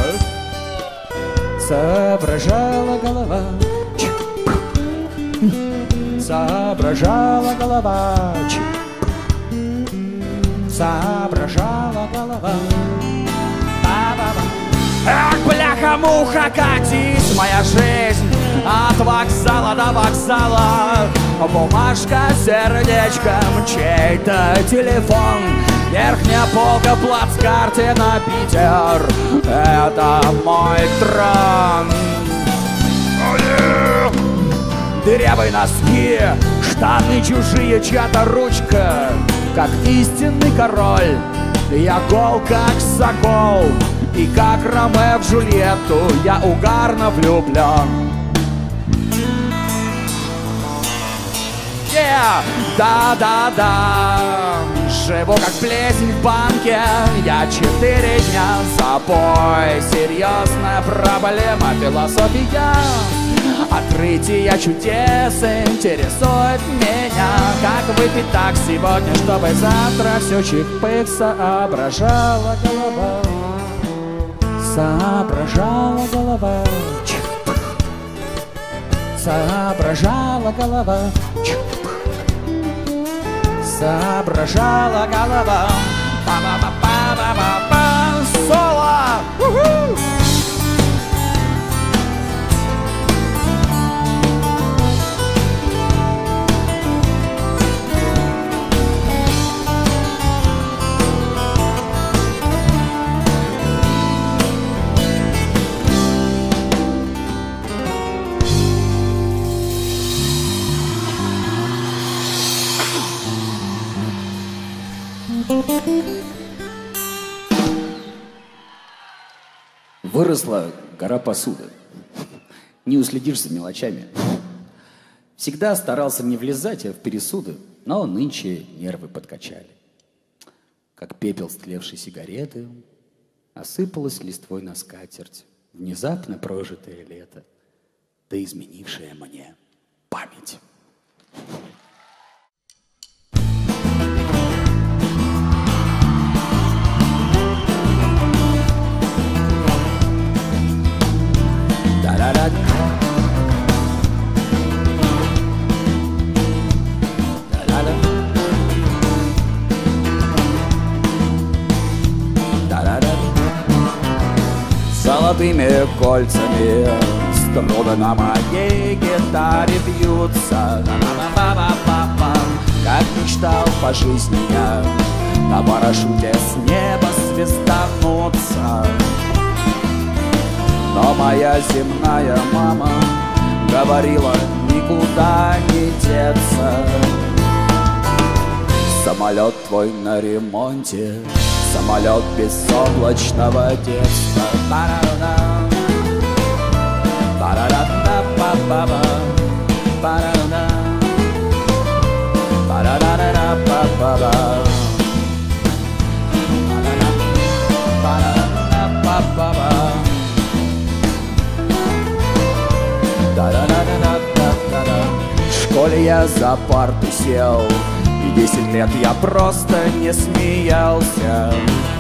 соображала голова, чих-пых. Соображала голова, чих-пых. Соображала голова. Ах, бляха-муха, катись моя жизнь от вокзала до вокзала. Бумажка с сердечком, чей-то телефон. Верхняя полка, плацкарте на Питер. Это мой трон. Дырявые носки, штаны чужие, чья-то ручка. Как истинный король, я гол, как сокол. И как Ромео в Джульетту я угарно влюблен. Yeah! Да-да-да, живу как плесень в банке. Я четыре дня запой. Серьезная проблема, философия. Открытия чудес интересует меня. Как выпить так сегодня, чтобы завтра все чих-пых. Соображала голова, соображала голова, чих-пых. Соображала голова, чих-пых. Соображала голова. Па-па-па-па-па-па. Соло! У-ху! Выросла гора посуды. Не уследишь за мелочами. Всегда старался не влезать в пересуды, но нынче нервы подкачали. Как пепел стлевшей сигареты осыпалась листвой на скатерть внезапно прожитое лето, да изменившая мне память. Да-да-да. Да-да-да. Да-да-да. Золотыми кольцами струны на моей гитаре бьются. Ба-ба-ба-ба-ба. Как мечтал по жизни я на парашюте с неба свистануться. Но моя земная мама говорила, никуда не деться. Самолет твой на ремонте, самолет безоблачного детства. Ба-да-да, ба-да-да-да-ба-ба-ба, ба-да-да, ба-да-да-да-ба-ба-ба, ба-да-да-ба-ба-ба. В школе я за парту сел, и десять лет я просто не смеялся.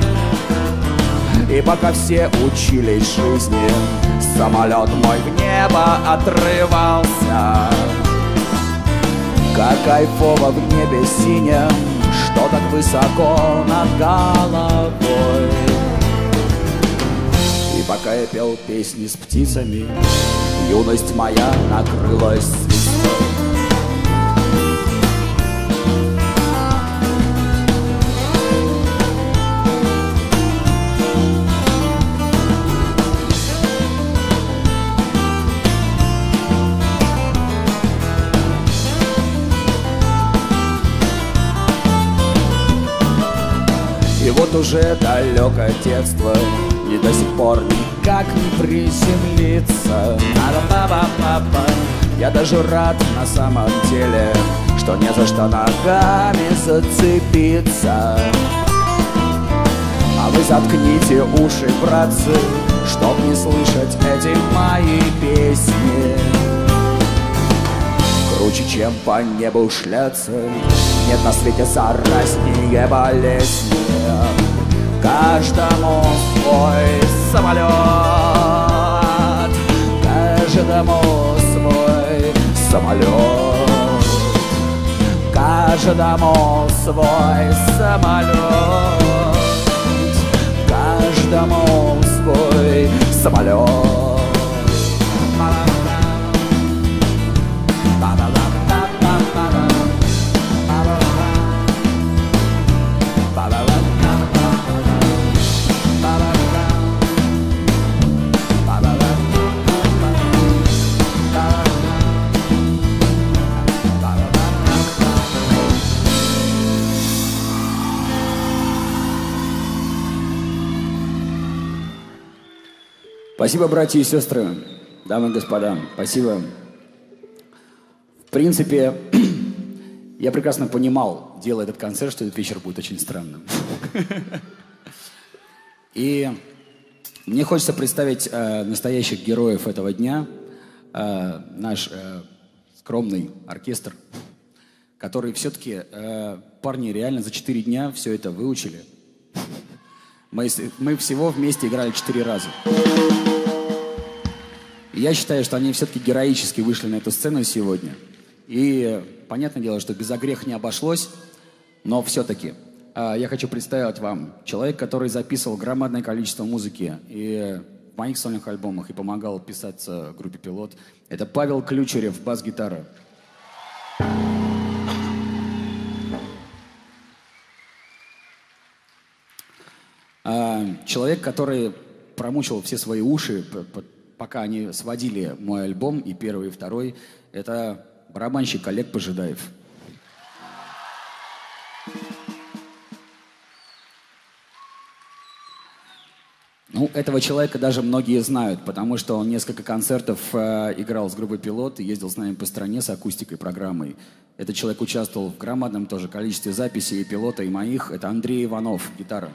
И пока все учились жизни, самолет мой в небо отрывался. Как кайфово в небе синем, что так высоко над головой. И пока я пел песни с птицами, юность моя накрылась свистой. И вот уже далекое детство, и до сих пор никак не приземлиться. Я даже рад на самом деле, что не за что ногами зацепиться. А вы заткните уши, братцы, чтоб не слышать эти мои песни. круче, чем по небу шляться. Нет на свете заразнее болезни. Каждому свой самолет, каждому свой самолет, каждому свой самолет, каждому свой самолет. Спасибо, братья и сестры, дамы и господа, спасибо. В принципе, я прекрасно понимал, делая этот концерт, что этот вечер будет очень странным. И мне хочется представить э, настоящих героев этого дня, э, наш э, скромный оркестр, который все-таки, э, парни реально за четыре дня все это выучили. Мы, мы всего вместе играли четыре раза. Я считаю, что они все-таки героически вышли на эту сцену сегодня. И понятное дело, что без огрех не обошлось, но все-таки э, я хочу представить вам человека, который записывал громадное количество музыки и в моих сольных альбомах и помогал писать э, группе «Пилот». Это Павел Ключерев, бас-гитара. Э, человек, который промучил все свои уши, пока они сводили мой альбом, и первый, и второй, это барабанщик Олег Пожидаев. Ну, этого человека даже многие знают, потому что он несколько концертов э, играл с группой «Пилот» и ездил с нами по стране с акустикой программой. Этот человек участвовал в громадном тоже количестве записей и «Пилота», и моих. Это Андрей Иванов, гитара.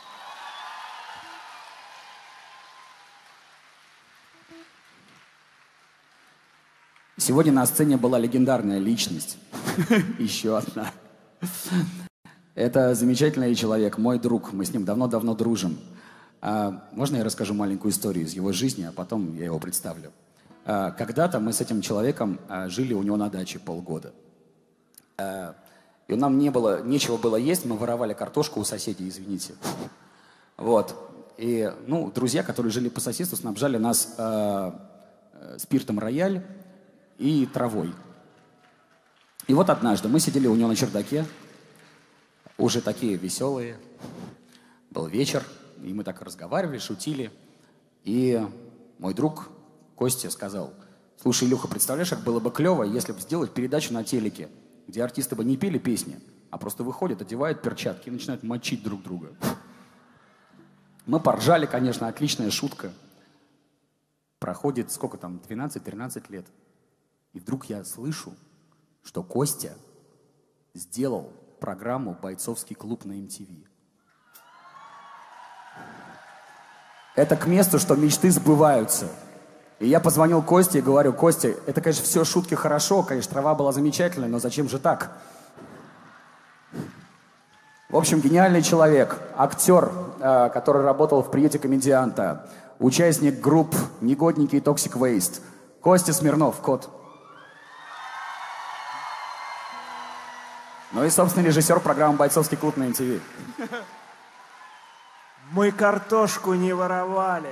Сегодня на сцене была легендарная личность. Еще одна. Это замечательный человек, мой друг. Мы с ним давно-давно дружим. А, можно я расскажу маленькую историю из его жизни, а потом я его представлю? А, когда-то мы с этим человеком а, жили у него на даче полгода. А, и нам не было, нечего было есть, мы воровали картошку у соседей, извините. Вот. И, ну, друзья, которые жили по соседству, снабжали нас а, спиртом «Рояль» и травой. И вот однажды мы сидели у него на чердаке, уже такие веселые. Был вечер, и мы так разговаривали, шутили. И мой друг Костя сказал: слушай, Илюха, представляешь, как было бы клево, если бы сделать передачу на телеке, где артисты бы не пели песни, а просто выходят, одевают перчатки и начинают мочить друг друга. Мы поржали, конечно, отличная шутка. Проходит, сколько там, двенадцать-тринадцать лет. И вдруг я слышу, что Костя сделал программу «Бойцовский клуб» на эм ти ви. Это к месту, что мечты сбываются. И я позвонил Косте и говорю: Костя, это, конечно, все шутки хорошо, конечно, трава была замечательная, но зачем же так? В общем, гениальный человек, актер, э, который работал в приюте комедианта, участник групп «Негодники» и «Toxic Waste». Костя Смирнов, кот. Ну и, собственно, режиссер программы «Бойцовский клуб» на эм ти ви.
Мы картошку не воровали.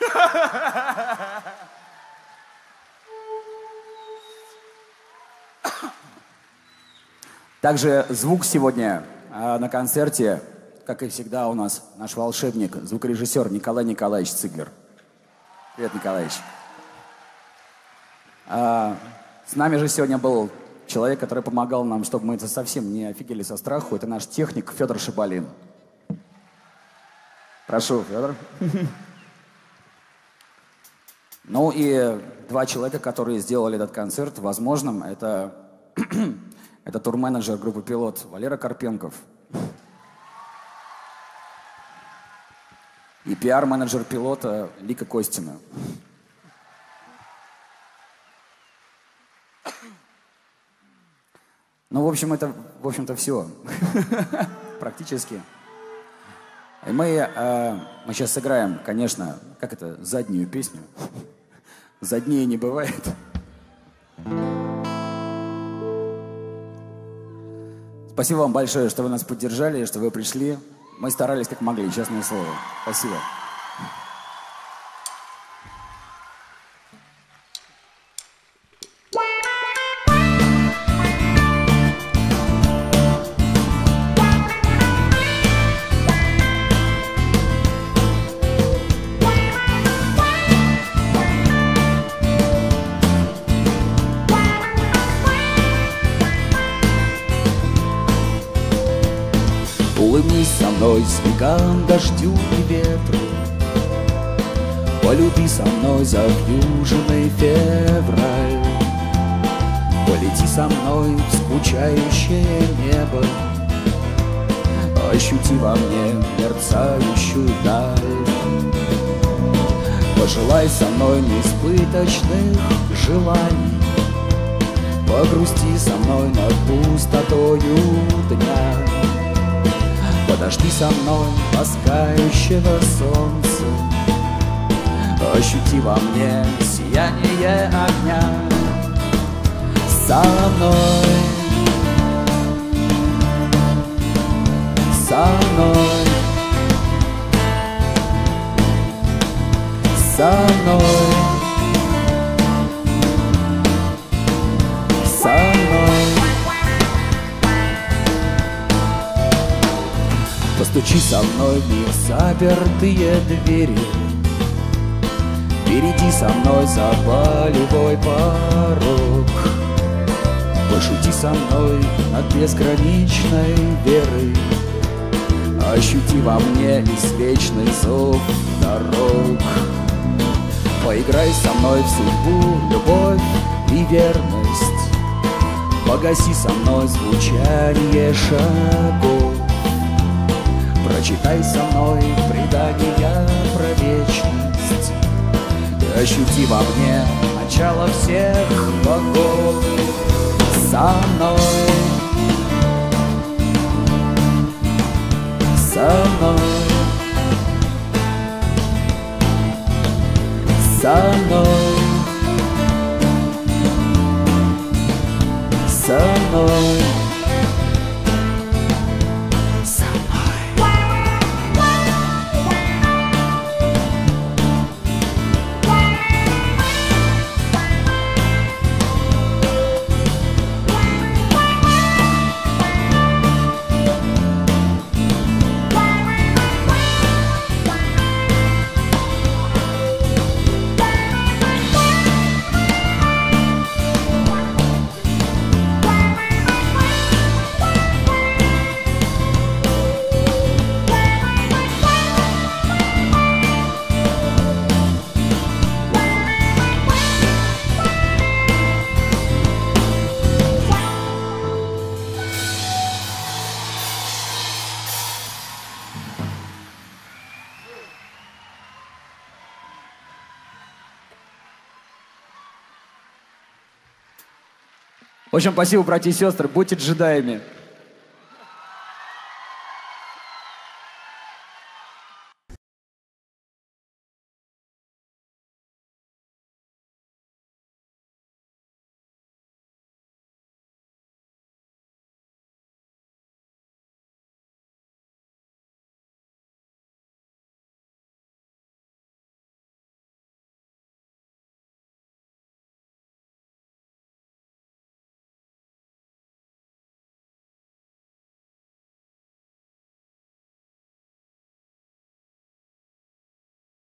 Также звук сегодня э, на концерте, как и всегда у нас, наш волшебник, звукорежиссер Николай Николаевич Циглер. Привет, Николаевич. А, с нами же сегодня был человек, который помогал нам, чтобы мы это совсем не офигели со страху. Это наш техник Федор Шибалин. Прошу, Федор. Ну и два человека, которые сделали этот концерт возможным, это, это турменеджер группы «Пилот» Валера Карпенков и пиар-менеджер «Пилота» Лика Костина. Ну, в общем, это, в общем-то, все. Практически. И мы, э, мы сейчас сыграем, конечно, как это, заднюю песню. Заднее не бывает. Спасибо вам большое, что вы нас поддержали, что вы пришли. Мы старались как могли, честное слово. Спасибо. Улыбнись со мной снегам, дождю и ветру. Полюби со мной завьюженный февраль. Полети со мной в скучающее небо. Ощути во мне мерцающую даль. Пожелай со мной несбыточных желаний. Погрусти со мной над пустотою дня. Подожди со мной ласкающего солнца. Ощути во мне сияние огня. Со мной, со мной, со мной, со мной. Постучи со мной в мир запертые двери. Перейди со мной за болевой порог. Пошути со мной над безграничной верой. Ощути во мне извечный зов дорог. Поиграй со мной в судьбу, любовь и верность. Погаси со мной звучание шагов. Прочитай со мной предания про вечность. И ощути во мне начало всех богов. Со мной, со мной, со мной, со мной. В общем, спасибо, братья и сестры, будьте джедаями.